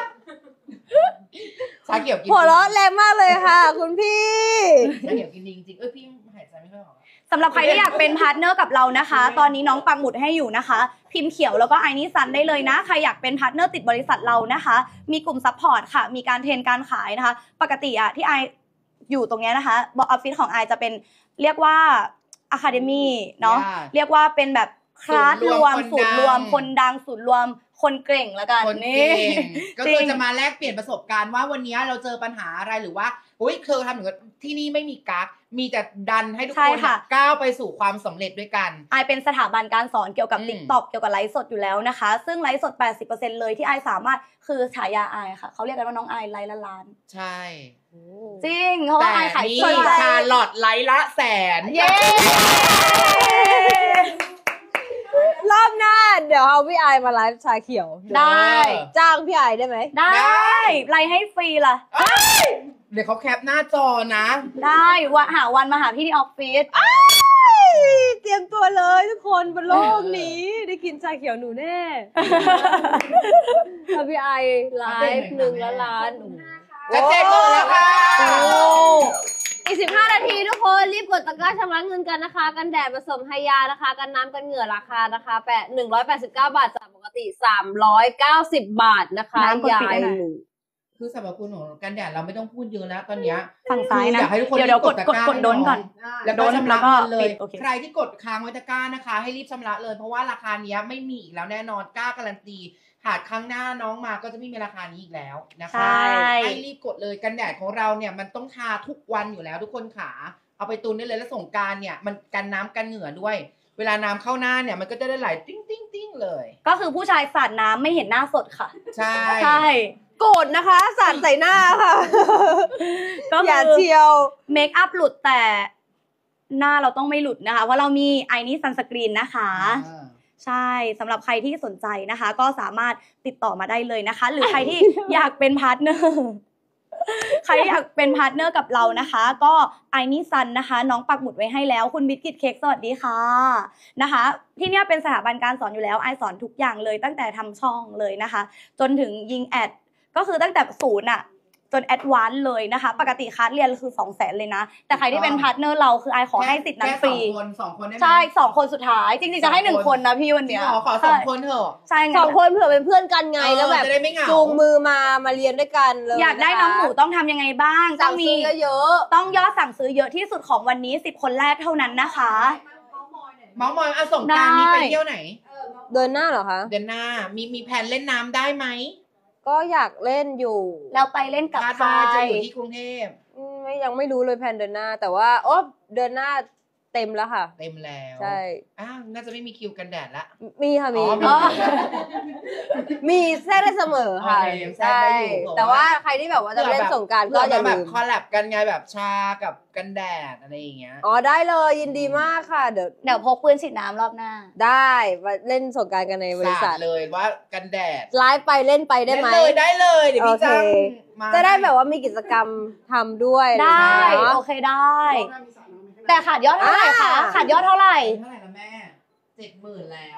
ชาเขียวกินหัวเราะแรงมากเลยค่ะ คุณพี่ชาเขียวกินดีจริงๆพี่หายใจไม่ค่อยออกสำหรับใครที่อยากเป็นพาร์ทเนอร์กับเรานะคะ ตอนนี้น้องปักหมุดให้อยู่นะคะ พิมพ์เขียวแล้วก็ไอนี่ซันได้เลยนะ ใครอยากเป็นพาร์ทเนอร์ติดบริษัทเรานะคะ มีกลุ่มซัพพอร์ตค่ะ มีการเทรนการขายนะคะ ปกติอะที่ไออยู่ตรงเนี้ยนะคะออฟฟิศของไอจะเป็นเรียกว่าอะคาเดมี่เนาะ เรียกว่าเป็นแบบคลาสรวมศูนย์รวมคนดังศูนย์รวมคนเก่งแล้วกันคนเก่งก็คือจะมาแลกเปลี่ยนประสบการณ์ว่าวันนี้เราเจอปัญหาอะไรหรือว่าอุ้ยเธอทำอย่างนี้ที่นี่ไม่มีกั๊กมีแต่ดันให้ทุกคนก้าวไปสู่ความสำเร็จด้วยกันไอเป็นสถาบันการสอนเกี่ยวกับอืม TikTok เกี่ยวกับไลฟ์สดอยู่แล้วนะคะ ซึ่งไลฟ์สด 80% เลยที่ไอสามารถคือฉายาไอค่ะเขาเรียกกันว่าน้องไอไลฟ์ละล้านใช่จริงเพราะว่าไอขายนี่ส่วนใหญ่ชาลอตไลท์ละแสนเย้รอบหน้าเดี๋ยวเอาพี่ไอมาไลฟ์ชาเขียวได้จ้างพี่ไอได้ไหมได้ไลฟ์ให้ฟรีล่ะเดี๋ยวเขาแคปหน้าจอนะได้หาวันมาหาพี่ที่ออฟฟิศเตรียมตัวเลยทุกคนบนโลกนี้ได้กินชาเขียวหนูแน่ถ้าพี่ไอไลฟ์1 ล้านจะเจ๊เปิดแล้วค่ะอีก15 นาทีทุกคนรีรีบกดตะกร้าชำระเงินกันนะคะ กันแดดผสมไฮยานะคะ กันน้ำกันเหงื่อราคานะคะ189 บาทจากปกติ390 บาทนะคะน้ำกดปิดได้หน่อยหนูคือสรรพคุณของกันแดดเราไม่ต้องพูดเยอะนะตอนเนี้ยฝั่งซ้ายนะคืออยากให้ทุกคนเดี๋ยวกดรีบกดตะกร้ากดโดนก่อนแล้วก็โดนชำระแล้วก็เงินเลยปิดโอเคใครที่กดค้างไว้ตะกร้านะคะ ให้รีบชำระเลยเพราะว่าราคาเนี้ยไม่มีอีกแล้วแน่นอนกล้าการันตีหากครั้งหน้าน้องมาก็จะไม่มีราคานี้อีกแล้วนะคะใช่ให้รีบกดเลยกันแดดของเราเนี่ยมันต้องทาทุกวันอยู่แล้วทุกคนขาเอาไปตุนได้เลยแล้วสงกรานต์เนี่ยมันกันน้ำกันเหงื่อด้วย เวลาน้ำเข้าหน้าเนี่ยมันก็จะได้ไหลติ้งติ้งติ้งเลยก็คือผู้ชายสาดน้ำไม่เห็นหน้าสดค่ะใช่ใช่โกรธนะคะสาดใส่หน้าค่ะก็อย่าคือเชียวเมคอัพหลุดแต่หน้าเราต้องไม่หลุดนะคะเพราะเรามีไอนี่ซันสกรีนนะคะ ใช่สำหรับใครที่สนใจนะคะ ก็สามารถติดต่อมาได้เลยนะคะ หรือใครที่อยากเป็นพาร์ทเนอร์ใครอยากเป็นพาร์ทเนอร์กับเรานะคะ ก็ไอนี่ซันนะคะ น้องปักหมุดไว้ให้แล้วคุณบิสกิตเค้กสวัสดีค่ะนะคะ ที่เนี่ยเป็นสถาบันการสอนอยู่แล้วไอสอนทุกอย่างเลยตั้งแต่ทำช่องเลยนะคะ จนถึงยิงแอดก็คือตั้งแต่ศูนย์อะจนแอดวานซ์เลยนะคะ ปกติคลาสเรียนคือ 200,000 เลยนะ แต่ใครที่เป็นพาร์ทเนอร์เราคือไอขอให้สิทธิ์นั้นฟรีแค่สองคนได้ไหมใช่2 คนสุดท้าย จริงๆจะให้1 คนนะพี่วันจริงเนี้ยเหรอขอ2 คนเถอะใช่สองคนเผื่อเป็นเพื่อนกันไงแล้วแบบจะได้ไม่เหงาจูงมือมาเรียนด้วยกันเลยอยากได้น้องหนูต้องทำยังไงบ้างต้ต้ออง งมีมีเยอะต้องยอดสั่งซื้อเยอะที่สุดของวันนี้10 คนแรกเท่านั้นนะคะเมาส์มอยสงกรานต์นี้ไปเที่ยวไหนๆเดินหน้าเหรอคะเดือนหน้ามีแผนเล่นน้ำได้ไหมก็อยากเล่นอยู่แล้วไปเล่นกับคาดใครว่าจะอยู่ที่กรุงเทพยังไม่รู้เลยแผนเดือนหน้า แต่ว่าโอ๊บเดือนหน้าเต็มแล้วค่ะเต็มแล้วใช่น่าจะไม่มีคิวกันแดดละมีค่ะมีอ๋อมีอ๋อมีแทรกได้เสมอค่ะโอเคยังแทรกใช่ได้อยู่แต่ว่าใครที่แบบว่าจะเล่นสงกรารก็อย่าแบลืบมคอลแลบกันไงแบบชากับกันแดดอะไรอย่างเงี้ยอ๋อได้เลยยินดีมากค่ะ เดี๋ยวพกปืนฉีดน้ำรอบหน้าได้มาเล่นสงกรารกันในบริษัสาทดเลยว่ากันแดดไลฟ์ไปเล่นไปได้ไหมได้เลยเดี๋ยวพี่จ้างโอเคมาจะได้แบบว่ามีกิจกรรมทำด้วยได้เนาะโอเคได้ แต่ขาดยอดเท่าไหร่คะอ่าขาดยอดเท่าไหร่เท่าไหร่ละแม่70,000แล้ว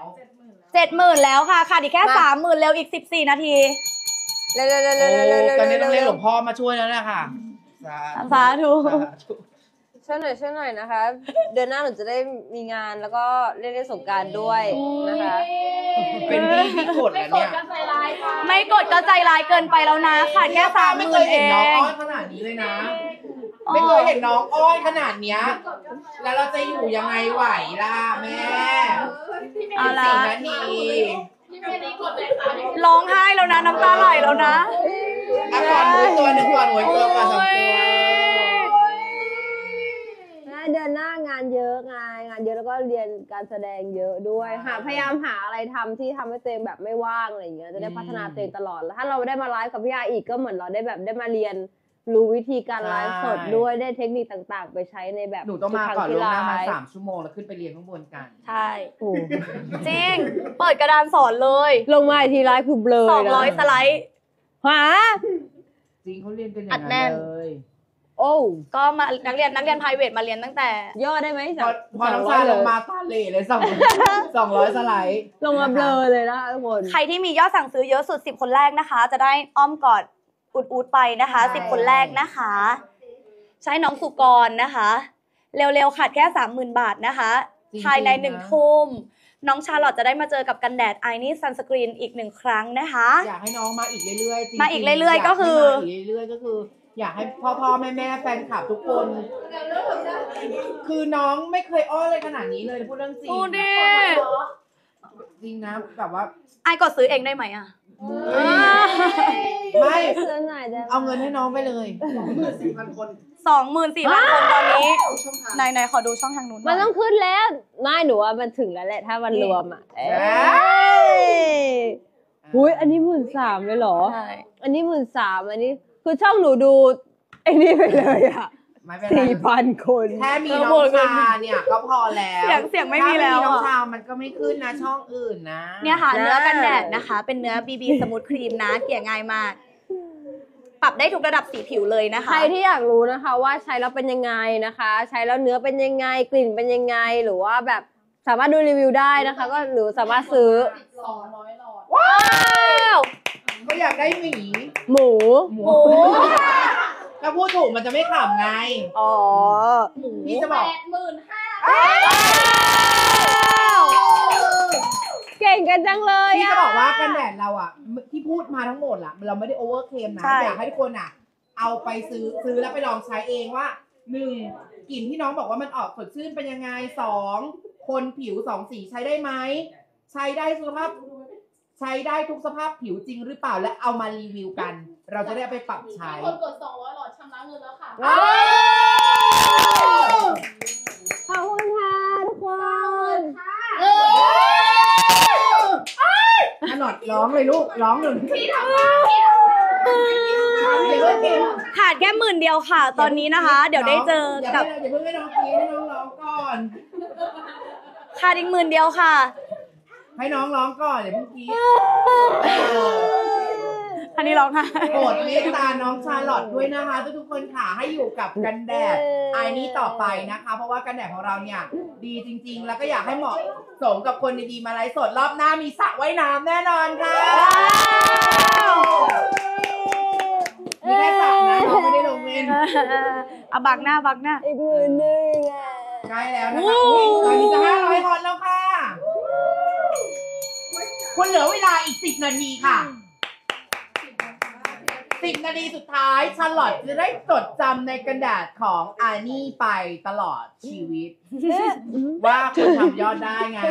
70,000แล้วค่ะขาดอีกแค่มา 30,000เร็วอีก14 นาทีเร็วๆๆๆๆๆๆตอนนี้ต้องเรียกหลวงพ่อมาช่วยแล้วแหละค่ะสาธุช่วยหน่อยนะคะ เดือนหน้าหนูจะได้มีงานแล้วก็เล่นสงกรารด้วยนะคะเป็นพี่กดแล้วเนี่ยไม่กดก็ใจร้ายเกินไปแล้วนะขาดแค่ไม่เคย 30,000 เอเห็นน้องอ้งอนขนาดนี้เลยนะ ไม่เคยเห็นน้องอ้อนขนาดเนี้ย แล้วเราจะอยู่ยังไงไหวล่ะแม่เอาละ 4 นาทีร้องไห้แล้วนะน้ำตาไหลแล้วนะก่อนหนูตัวหนึ่งก่อนหนูอีกตัวก่อน2 ตัวเดือนหน้างานเยอะงานเยอะแล้วก็เรียนการแสดงเยอะด้วยพยายามหาอะไรทำที่ทำให้ตัวเองแบบไม่ว่างอะไรอย่างเงี้ยจะได้พัฒนาตัวเองตลอดแล้วถ้าเราได้มาไลฟ์กับพี่อาอีกก็เหมือนเราได้มาเรียนรู้วิธีการไลฟ์สดด้วยได้เทคนิคต่างๆ ไปใช้ในแบบหนูต้องมาก่อนลงหน้ามาทุกครั้งที่ไลฟ์ 3 ชั่วโมงแล้วขึ้นไปเรียนข้างบนกันใช่โอ้จริง เปิดกระดานสอนเลยลงมาอีกทีไลฟ์คือเบลอเลยนะ 200 สไลด์หาจริงเขาเรียนกันอย่าอังดแน่นั้นนเลยโอ้ก็มานักเรียนไพรเวทมาเรียนตั้งแต่ย่อได้ไหมพอน้องชาลงมาตาเหล่เลย200 สไลด์ลงมาเบลอเลยนะทุกคนใครที่มียอดสั่งซื้อเยอะสุด10 คนแรกนะคะ จะได้อ้อมกอดอุดๆไปนะคะใช่ 10 คนแรกนะคะ ใช้น้องสุกรนะคะ เร็วๆขาดแค่ 30,000 บาทนะคะ ภายใน1 ทุ่มน้องชาลอตจะได้มาเจอกับกันแดดไอนี่ซันสกรีนอีก1 ครั้งนะคะอยากให้น้องมาอีกเรื่อยๆจริงๆมาอีกเรื่อยๆก็คือยากให้มาอีกเรื่อยๆก็คือ อยากให้พ่อแม่แฟนคลับทุกคน คือน้องไม่เคยอ้อนเลยขนาดนี้เลยพูดเรื่องจริงดูดิจริงนะแบบว่าไอกดซื้อเองได้ไหมอ่ะไม่ซื้อหน่อยได้ไหมเอาเงินให้น้องไปเลย 24,000 คน 24,000 คนตอนนี้ไหนขอดูช่องทางนู้นหมันน่ต้ออย งขึ้นแล้วไม่หนูว่ามันถึงแล้วแหละถ้ามันรวมอ่ะหุยอันนี้13,000เลยเหรอใช่อันนี้13,000อันนี้คือช่องหนูดูไอ้นี่ไปเลยอ่ะไม่เป็นไร 4,000 คนแค่มีน้องชาเนี่ยก็พอแล้วเสียงไม่มีแล้วถ้าน้องอะชามันก็ไม่ขึ้นนะช่องอื่นนะเนี่ยค่ะเนื้อกันแดดนะคะ เป็นเนื้อ BB สมูทครีมนะเกลี่ยง่ายมาก ปรับได้ทุกระดับสีผิวเลยนะคะใครที่อยากรู้นะคะว่าใช้แล้วเป็นยังไงนะคะ ใช้แล้วเนื้อเป็นยังไงกลิ่นเป็นยังไงหรือว่าแบบสามารถดูรีวิวได้นะคะ ก็หรือสามารถซื้อ 200 หลอดว้าวก็อยากได้หมีหมูหมูถ้าพูดถูกมันจะไม่ขำไงอ๋อพี่จะบอกเก่งกันจังเลยพี่อ่ะจะบอกว่ากันแดดเราอ่ะที่พูดมาทั้งหมดล่ะเราไม่ได้โอเวอร์เคมนะใช่อยากให้ทุกคนอ่ะ เอาไปซื้อแล้วไปลองใช้เองว่า1กลิ่นที่น้องบอกว่ามันออกสดชื่นเป็นยังไง2คนผิว2สีใช้ได้ไหมใช้ได้ทุกสภาพผิวจริงหรือเปล่าและเอามารีวิวกัน เราจะได้เอาไปปรับใช้คนกด200หลอดชำระเงินแล้วค่ะขอบคุณค่ะทุกคนถนอดร้องเลยลูกร้องหนึ่งพี่ทำมาเดี๋ยวเพิ่งขาดแค่10,000 เดียวค่ะ ตอนนี้นะคะ เดี๋ยวได้เจอกับอย่าเพิ่งให้น้องกรี๊ดให้น้องร้องก่อนขาดอีก10,000 เดียวค่ะให้น้องร้องก่อนอย่าเพิ่งกรี๊ดอันนี้ร้องค่ะโปรดเมตตาน้องชาลอตด้วยนะคะทุกคนค่ะให้อยู่กับกันแดดไอ้นี้ต่อไปนะคะ เพราะว่ากันแดดของเราเนี่ยดีจริงๆ แล้วก็อยากให้เหมาะสมกับคนดีๆมาไลฟ์สดรอบหน้ามีสระว่ายน้ำแน่นอนค่ะมีแค่สระนะเราไม่ได้ลงเงินเอาบักหน้าอีก10,000อ่ะใกล้แล้วนะคะตอนนี้จะ500 ฮอตแล้วค่ะ คุณเหลือเวลาอีก10 นาทีค่ะ 10 นาทีสุดท้ายชาร์ลอตจะได้จดจำในกระดาษของอานี่ไปตลอดชีวิต ว่าคุณทำยอดได้ไง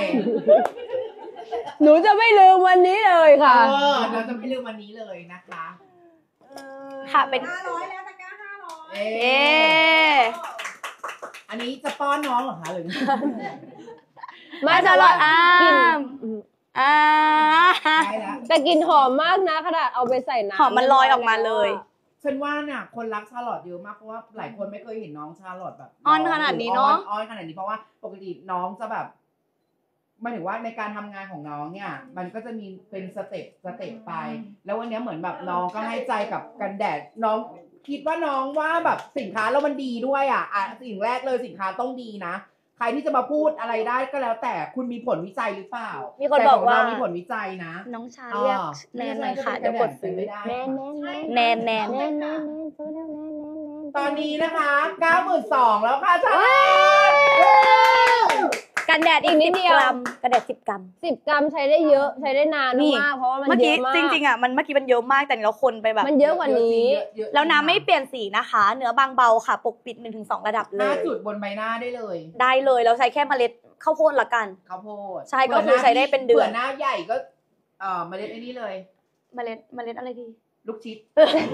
หนูจะไม่ลืมวันนี้เลยค่ะเราจะไม่ลืมวันนี้เลยนะคะค่ะเป็น 500แล้วตะกร้า500 เอ๊เอะอันนี้จะป้อนน้องเหรอคะหรือมาตลอดกินอ่าใช่แล้วแต่กลินหอมมากนะขนาดเอาไปใส่น้ำหอมมันลอยออกมาเลยฉันว่าเนี่ยคนรักชาร์ลอตเยอะมากเพราะว่าหลายคนไม่เคยเห็นน้องชาร์ลอตแบบอ้อนขนาดนี้เนอะอ้อนขนาดนี้เพราะว่าปกติน้องจะแบบหมายถึงว่าในการทำงานของน้องเนี่ย มันก็จะมีเป็นสเต็ปไป แล้ววันนี้เหมือนแบบน้องก็ให้ใจกับกันแดดน้องคิดว่าน้องว่าแบบสินค้าเรามันดีด้วยอ่ะสิ่งแรกเลยสินค้าต้องดีนะใครที่จะมาพูดอะไรได้ก็แล้วแต่คุณมีผลวิจัยหรือเปล่ามีมีคนบอกว่ามีผลวิจัยนะน้องชาเรียกแนนหน่อยค่ะ เดี๋ยวกดซื้อไม่ได้แนนตอนนี้นะคะ 92,000 แล้วค่ะชากันแดดอีกนิดเดียว กันแดด10 กรัม 10 กรัมใช้ได้เยอะใช้ได้นานนี่มากเพราะว่ามันเมื่อเยกี้อะมากจริงๆอ่ะมันเมื่อกี้มันเยอะมากแต่เราคนไปแบบมันเยอะกว่านี้แล้วน้ำไม่เปลี่ยนสีนะคะ เนื้อบางเบาค่ะ ปกปิด 1-2 ระดับเล 5 ยจุดบนใบหน้าได้เลยได้เลยเราใช้แค่เมล็ดข้าวโพดละกันข้าวโพดใช่ก็คือใช้ได้เป็นเดือนเผื่อหน้าใหญ่ก็เมล็ดไอ้นี่เลยเมล็ดอะไรดีลูกชิด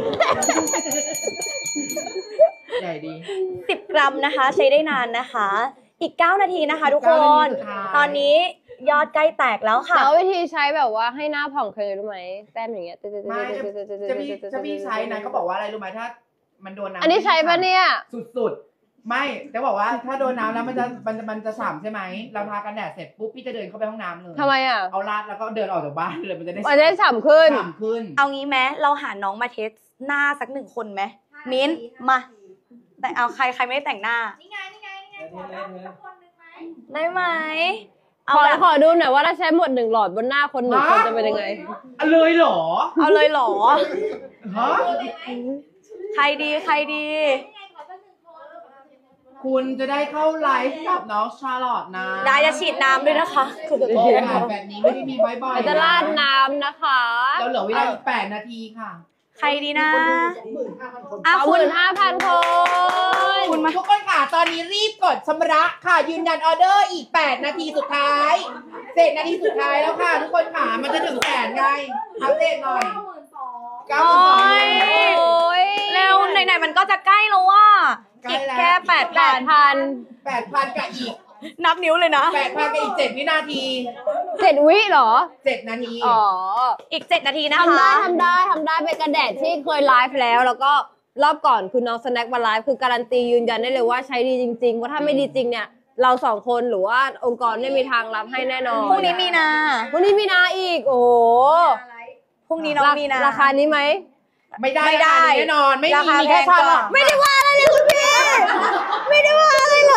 ใหญ่ดี 10 กรัมนะคะ ใช้ได้นานนะคะ อีก 9 นาทีนะคะ ทุกคน 9 นาทีสุดท้ายตอนนี้ยอดใกล้แตกแล้วค่ะแล้ววิธีใช้แบบว่าให้หน้าผ่องเคยรู้ไหมแต้มอย่างเงี้ยไม่จะพี่ใช้นะเขาบอกว่าอะไรรู้ไหมถ้ามันโดนน้ำอันนี้ใช้ปะเนี่ยสุดๆไม่จะบอกว่าถ้าโดนน้ำแล้วมันจะฉ่ำใช่ไหมเราทากันแดดเสร็จปุ๊บพี่จะเดินเข้าไปห้องน้ำเลยทำไมอ่ะเอาลาดแล้วก็เดินออกจากบ้านเลยมันจะได้มันจะได้ฉ่ำขึ้นฉ่ำขึ้นเอางี้ไหมเราหาน้องมาเทสหน้าสัก1 คนไหมมิ้นท์มา แต่เอาใครไม่ได้แต่งหน้านี่ไงขอรับสักคนหนึ่งไหมได้ไหมขอขอดูหน่อยว่าถ้าใช้หมด1 หลอดบนหน้าคน1 คนจะเป็นยังไงเลยเหรอเอาเลยเหรอฮะใครดีนี่ไงขอสัก1 คนคุณจะได้เข้าไลฟ์กับน้องชาร์ลอตนะได้จะฉีดน้ำด้วยนะคะโอกาสแบบนี้ไม่ได้มีบ่อยๆจะราดน้ำนะคะเราเหลือเวลาอีก8 นาทีค่ะใครดีนะเอา15,000 คนคุณมาทุกคนค่ะ ตอนนี้รีบกดชำระค่ะ ยืนยันออเดอร์อีก8 นาทีสุดท้าย7 นาทีสุดท้ายแล้วค่ะ ทุกคนค่ะ มันจะถึงแสนไงอัปเดตหน่อยโอ้ยโอ้ยเร็วไหนๆมันก็จะใกล้แล้วว่าใกล้อีกแล้วแค่8,000 8,000กับอีกนับนิ้วเลยนะ 8,000กับอีก7 วินาที 7 วิเหรอ 7 นาทีอ๋ออีก7 นาทีนะทำคะได้เป็นกระแดดที่เคยไลฟ์แล้วก็รอบก่อนคือน้องสแน็คมาไลฟ์คือการันตียืนยันได้เลยว่าใช้ดีจริงๆว่าถ้าไม่ดีจริงเนี่ยเรา2 คนหรือว่าองค์กรไม่มีทางรับให้แน่นอนพรุ่งนี้มีนาพรุ่งนี้มีนาอีกโอ้โหพรุ่งนี้น้องมีนาราคานี้ไหมไม่ได้ไม่ได้ราคานี้แน่นอน ไม่รามีคามีแค่แพงชากว่าลอตไม่ได้ว่าอะไรเลยคุณพี่ ไม่ได้ว่าอะไรเลย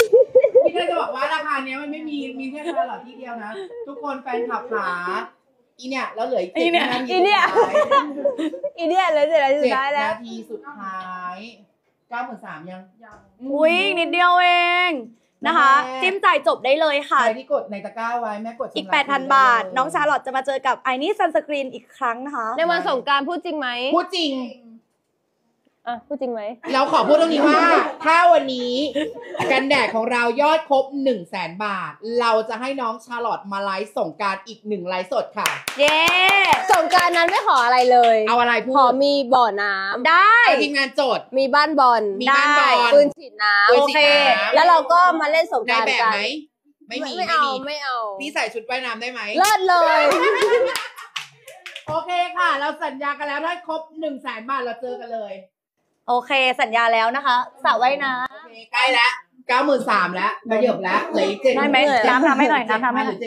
พี่ก็จะบอกว่าราคาเนี้ยมันไม่มีแค่ชาลอตที่เดียวนะ ทุกคนแฟนคลับขาอีเนี่ยแล้วเหลืออีกอีเนี่ย 7 นาทีอีเนี่ยสุดท้ายอีเนี่ยเลย7 นาทีสุเจ็ดดท้ายแล้วนาทีสุดท้าย93,000ยังอุ้ยนิดเดียวเองนะคะแม่จิ้มจ่ายจบได้เลยค่ะใครที่กดในตะกร้าไว้แม่กดชำระอีกฟรี 8,000 บาทได้เลยน้องชาร์ลอตจะมาเจอกับไอนี่ซันสกรีนอีกครั้งนะคะในวันสงกรานต์พูดจริงไหมพูดจริงอ่ะพูดจริงไหมเราขอพูดตรงนี้ว่า ถ้าวันนี้กันแดดของเรายอดครบ 100,000 บาท เราจะให้น้องชาลอตมาไลฟ์ส่งกรารอีก1ไลฟ์สดค่ะเย้สงกรานต์นั้นไม่ขออะไรเลยเอาอะไรพูขอดมีบ่อน้ำได้เอาทีมงานโจทย์มีบ้านบอลมีบ้านบอลปืนฉีดน้ปืนโอฉีเคดน้ำำแล้วเราก็มาเล่นสงกนาราย นต์แบบกันไหมไม่มีไม่เอาไม่เอาพี่ใส่ชุดว่ายน้ำได้ไหมเลิศเลยโอเคค่ะ เราสัญญากันแล้วถ้าครบ 100,000 บาทเราเจอกันเลยโอเคสัญญาแล้วนะคะสระว่ายน้โอเคใกล้แล้ว93,000แล้วขยับแล้วเหลืออีกำได้ไหม 70,000 น้ำทำให้หน่อยน้ำทำให้หน่อย 70,000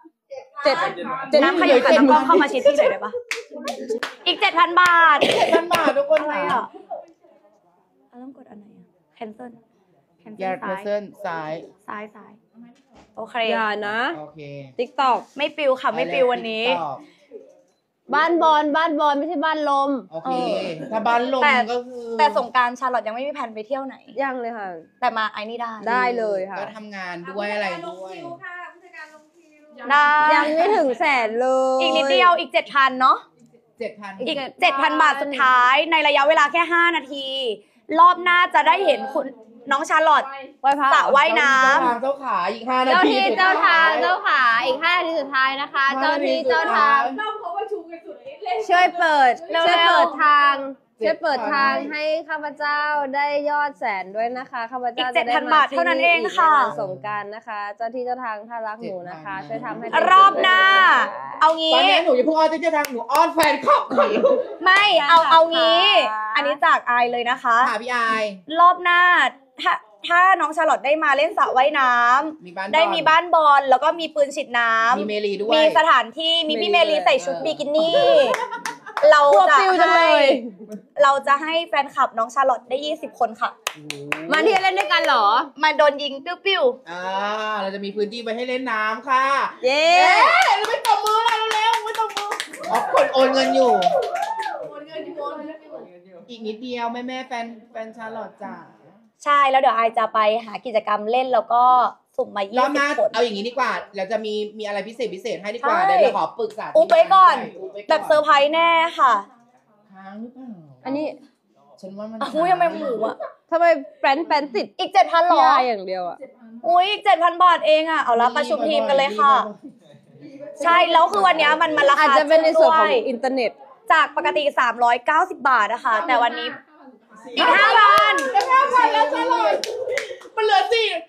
7 น้ำขยับขันน้ำกล้องเข้ามาชิดที่หน่อยได้ปะอีก 7,000 บาท 7,000 บาททุกคนอะไรค่ะอ่ะเราต้องกดอันไหนอ่ะ cancel อย่า cancel ซ้ายเส้นซ้ายซ้ายโอเคอย่านะโอเค TikTok ไม่ปิวค่ะไม่ปิววันนี้ต่อบ้านบอลไม่ใช่บ้านลมโอเค ถ้าบ้านลมแต่ก็คือแต่สงกรารชาร์ลอตยังไม่มีแผนไปเที่ยวไหนยังเลยค่ะแต่มาไอ้นี่ได้ได้เลยค่ะก็ทำงานด้วยอะไรด้วยได้ยังไม่ถึงแสนเลยอีกนิดเดียวอีก 7,000 เนาะ 7,000 อีก 7,000 บาทสุดท้ายในระยะเวลาแค่ 5 นาที รอบหน้าจะได้เห็นคุณน้องชาร์ลอตไหว้พระสระว่ายน้เจ้าทางเจ้าขาอีก5 นาเจ้าทีที่เจ้าทางเจ้าขาอีก5 นาทีสุดท้ายนะคะ เจ้าที่เจ้าทางเราเขาว่าชูกันสุดฤทธิ์เลยช่วยเปิดเร็วๆช่วยเปิดทางช่วยเปิดทางให้ข้าพเจ้าได้ยอดแสนด้วยนะคะข้าพเจ้าอีกจะได้ 7,000 บาทเท่านั้นเองค่ะในวันสงกรานต์นะคะ เจ้าที่เจ้าทางถ้ารักหนูนะคะ ช่วยทำให้ได้รอบหน้า เอาตอนงี้นี้หนูอย่าเพิ่งอ้อนเจ้าทางหนูอ้อนแฟนคลับค่ะไม่เอางี้ อันนี้จากไอายเลยนะคะค่ะพี่อายรอบหน้าถ้าน้องชาร์ลอตได้มาเล่นสระว่ายน้ำมีบ้านได้มีบ้านบอลแล้วก็มีปืนฉีดน้ำมีเมลีด้วยมีสถานที่มีพี่เมลีใส่ชุดบิกินี่ เราพวกจะฟิวจังเลให้ยเราจะให้แฟนคลับน้องชาร์ลอตได้ 20 คนค่ะมาเที่ยวเล่นด้วยกันเหรอมาโดนยิงปิ้วเราจะมีพื้นที่ไว้ให้เล่นน้ำค่ะเย้เราไม่ตบมือเลยเร็วๆไม่ตบมืออ๋อกดโอนเงินอยู่โอนเงินอยู่โอนเงินอยู่อีกนิดเดียวแม่แฟนชาลอตจ๋าๆ ใช่แล้วเดี๋ยวไอจะไปหากิจกรรมเล่นแล้วก็สุ่มมารอบหน้า 20 คนเอาอย่างนี้ดีกว่า เราจะมีอะไรพิเศษให้ดีกว่าใช่เดี๋ยวเราขอปรึกษาอุ๊บไว้ก่อนอุ๊บไว้แบบเซอร์ไพรส์แน่ค่ะค้างหรือเปล่าอันนี้ฉันว่ามันอุ้ยยังไม่หมูอ่ะทำไมแปรนติดอีก 7,000หรอยาอย่างเดียวอ่ะอุ้ยอีก 7,000 บาทเองอ่ะเอาละประชุมทีมกันเลยค่ะ ใช่แล้วคือวันเนี้ยมันราอาจคาจะเป็นในส่วนของด้วยอินเทอร์เน็ตจากปกติ 390 บาทนะคะแต่วันนี้อีก 5,000 แล้วชาลอตมันเหลือ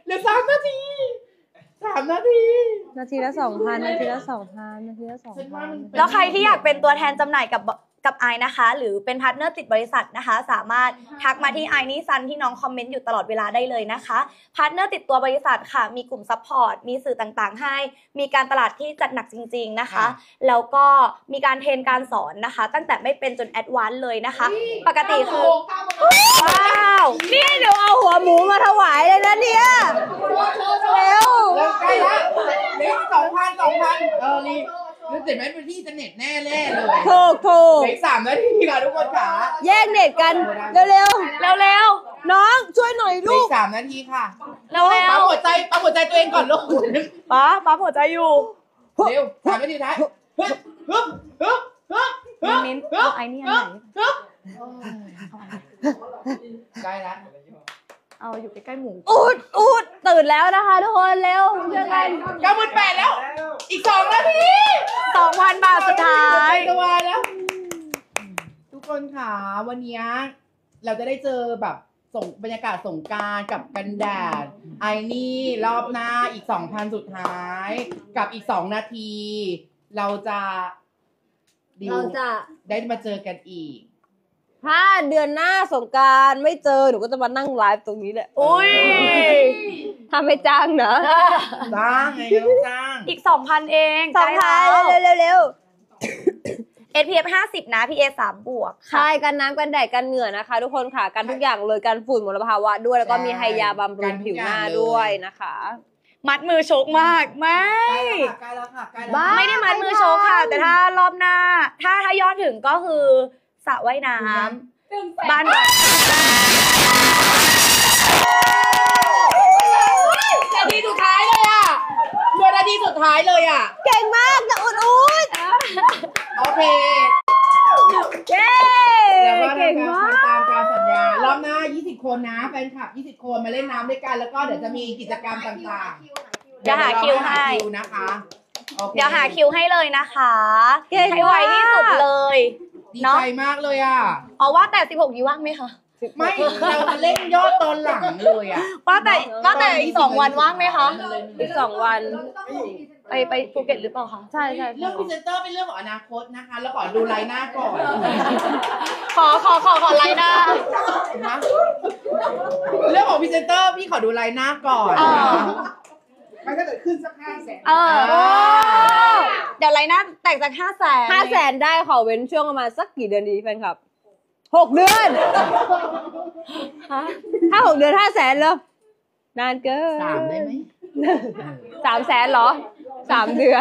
3 นาที3 นาทีนาทีละ 2,000 นาทีละ 2,000 นาทีละฉันว่ามัน 2,000 แล้วใครที่อยากเป็นตัวแทนจำหน่ายกับไอนะคะ หรือเป็นพาร์ทเนอร์ติดบริษัทนะคะ สามารถทักมาที่ไอนี่ซันที่น้องคอมเมนต์อยู่ตลอดเวลาได้เลยนะคะพาร์ทเนอร์ติดตัวบริษัทค่ะ มีกลุ่มซัพพอร์ตมีสื่อต่างๆ ให้มีการตลาดที่จัดหนักจริงๆนะคะ แล้วก็มีการเทรนการสอนนะคะ ตั้งแต่ไม่เป็นจนแอดวานซ์เลยนะคะ ปกติคือว้าวนี่เดี๋ยวเอาหัวหมูมาถวายเลยนะเนี่ย เร็วแล้วใกล้ละเล็ก2,000นี่รู้สึกไหมเป็นที่จะเน็ตแน่เลยถูกเหลืออีก3 นาทีค่ะทุกคนค่ะแยกเน็ตกัน เร็วเร็วๆ น้องช่วยหน่อยเหลือลูอีกก3 นาทีค่ะๆเร็วปั๊มหัวใจตัวเองก่อนลูกปั๊มหัวใจอยู่เร็ว3 นาทีท้ายฮึบมิ้นเอาไอนี่อันไหนใกล้ละเอาอยู่ใกล้ๆหมูอูดตื่นแล้วนะคะทุกคนเร็วเจอกัน 98แล้ว อีก2 นาที 2,000 บาทสุดท้ายตัวแล้ว ทุกคนค่ะวันนี้เราจะได้เจอแบบบรรยากาศสงกรานต์กับกันแดดไอนี่รอบหน้าอีก 2,000 สุดท้าย กับอีก2 นาที เราจะดิวเราจะได้มาเจอกันอีกถ้าเดือนหน้าสงกรารไม่เจอหนูก็จะมานั่งไลฟ์ตรงนี้แหละอุ้ยถ้าไม่จ้างนะจ้างไงก็ต้องจ้างอีก 2,000 เองสองพันเร็ว SPF 50 นะ PA 3 บวกๆใช่กันน้ำกันแดดกันเหงื่อนะคะ ทุกคนค่ะกันทุกอย่างเลยกันฝุ่นมลภาวะด้วยแล้วก็มีไฮยาบำรุงผิวหน้าด้วยนะคะมัดมือชกมากไม่ใกล้แล้วค่ะใกล้แล้วบ้าค่ะไม่ได้มัดมือโชว์ค่ะ แต่ถ้ารอบหน้า ถ้ายอดถึงก็คือสระว่ายน้ำบ้านแบบนาทีสุดท้ายเลยอ่ะเดือนนาทีสุดท้ายเลยอ่ะเก่งมากจะอุดโอเคเย้แล้วก็เก่งมากตามการสัญญารอบหน้า 20 คนนะแฟนคลับ 20 คนมาเล่นน้ำด้วยกัน แล้วก็เดี๋ยวจะมีกิจกรรมต่างๆเดี๋ยวหาคิวให้คิวนะคะโอคเดี๋ยวหาคิวให้เลยนะคะเก่งให้ไวที่สุดเลยดีเนาะใจมากเลยอ่ะเอาว่าแต่ 16 นี้ว่างไหมคะไม่เราจะเล่นยอดตอนหลังเลยอ่ะว่าแต่อีก2 วันว่างไหมคะอีก2 วันไปภูเก็ตหรือเปล่าคะใช่เรื่องพรีเซนเตอร์เป็นเรื่องของอนาคตนะคะ แล้วขอดูไลน์หน้าก่อนขอไลน์หน้านะเรื่องของพรีเซนเตอร์พี่ขอดูไลน์หน้าก่อนอ๋อไม่ถ้าเกิดขึ้นสัก500,000 เออเดี๋ยวไลน์หน้าแต่งจาก500,000 500,000ได้ขอเว้นช่วงประมาณสักกี่เดือนดีแฟนคลับ6 เดือน ถ้า6 เดือน500,000เลยนานเกิน 3ได้ไหม 300,000เหรอ 3 เดือน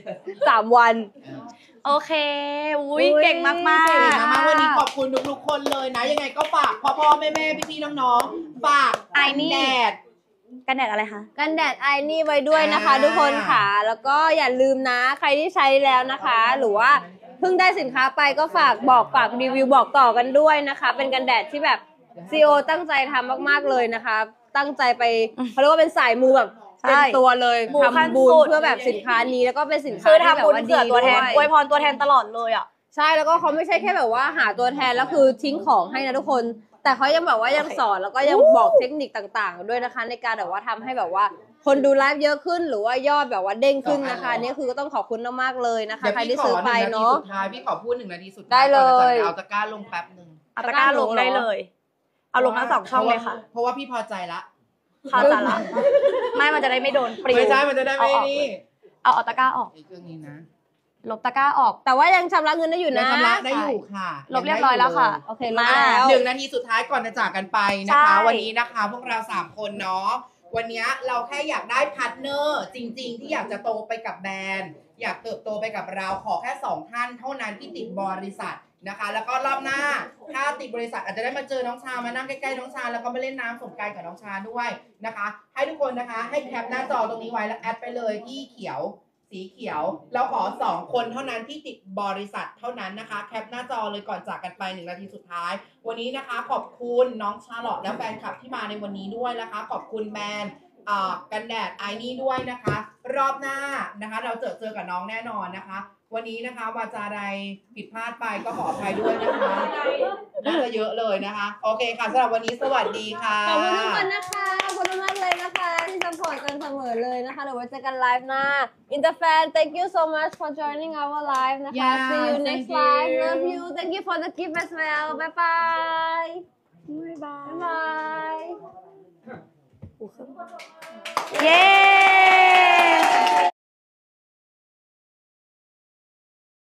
3 วันโอเค อุ้ยเก่งมากเก่งๆมากวันนี้ขอบคุณทุกๆคนเลยนะ ยังไงก็ฝากพ่อๆแม่ๆพี่ๆน้องๆฝากไอนี่แดดกันแดดอะไรคะกันแดดไอนี่ไว้ด้วยนะคะอ่าทุกคนค่ะ แล้วก็อย่าลืมนะใครที่ใช้แล้วนะคะ หรือว่าเพิ่งได้สินค้าไปก็ฝากรีวิวบอกต่อกันด้วยนะคะ เป็นกันแดดที่แบบซีโอตั้งใจทำมากๆเลยนะคะ ตั้งใจไปเขาเรียกว่าเป็นสายมูแบบใช่เต็มตัวเลยมูขั้นทำบุญสุดเพื่อแบบสินค้านี้แล้วก็เป็นสินค้าคือที่แบบทำบุญว่าเผื่ดีอตัวแทนด้อววย ยพรตัวแทนตลอดเลยอ่ะใช่แล้วก็เขาไม่ใช่แค่แบบว่าหาตัวแทนแล้วคือทิ้งของให้นะทุกคน แต่เขายังแบบว่ายังสอนแล้วก็ยังบอกเทคนิคต่างๆ ด้วยนะคะ ในการแบบว่าทำให้แบบว่า คนดูไลฟ์เยอะขึ้นหรือว่ายอดแบบว่าเด้งขึ้นนะคะอันนี่คือก็ต้องขอบคุณมากๆเลยนะคะเดี๋ยวใครพี่ที่ขอซื้อ 1 ไปนาทีเนาะสุดท้ายพี่ขอพูด1 นาทีสุดท้ายได้เลยก่อนจะเอาตะกร้าลงแป๊บหนึ่งเอาตะกร้าลงได้เลย เอาลงทั้ง2 ช่องเลยค่ะเพราะว่าพี่พอใจละข่าวสาระไม่มันจะได้ไม่โดนปลิวไม่ใช่มันจะได้ไม่นี่เอาตะกร้าออกไอ้เครื่องนี้นะลบตะกร้าออกแต่ว่ายังชำระเงินได้อยู่ยันะงชำระได้อยู่ค่ะลบเรียบร้อยแล้วค่ะโอเคลบแล้ว 1 นาทีสุดท้ายก่อนจะจากกันไปนะคะใช่วันนี้นะคะพวกเรา3 คนเนาะวันนี้เราแค่อยากได้พาร์ทเนอร์จริงๆ ที่อยากจะโตไปกับแบรนด์อยากเติบโตไปกับเราขอแค่2 ท่านเท่านั้นที่ติดบริษัทนะคะ แล้วก็รอบหน้าถ้าติดบริษัทอาจจะได้มาเจอน้องชามานั่งใกล้ๆน้องชาแล้วก็มาเล่นน้ำสงกรานต์กับน้องชาด้วยนะคะ ให้ทุกคนนะคะให้แคปหน้าจอตรงนี้ไว้แล้วแอดไปเลยที่เขียวสีเขียวเราขอ2 คนเท่านั้นที่ติดบริษัทเท่านั้นนะคะแคปหน้าจอเลยก่อนจากกันไป1 นาทีสุดท้าย วันนี้นะคะขอบคุณน้องชาลอตและแฟนคลับที่มาในวันนี้ด้วยนะคะ ขอบคุณแบรนด์กันแดดไอนี่ด้วยนะคะ รอบหน้านะคะเราเจอกับน้องแน่นอนนะคะ วันนี้นะคะวาจาใดผิดพลาดไปก็ขออภัยด้วยนะคะน่าจะเยอะเลยนะคะ โอเคค่ะสำหรับวันนี้สวัสดีค่ะขอบคุณทุกคนนะคะ ขอบคุณมากเลยนะคะที่ซัพพอร์ตกันเสมอเลยนะคะเดี๋ยวไว้เจอกันไลฟ์หน้า Interfan thank you so much for joining our live นะคะ Yes, see you next thank you. live love you thank you for the gift as well bye bye บ๊ายบาย bye bye เย้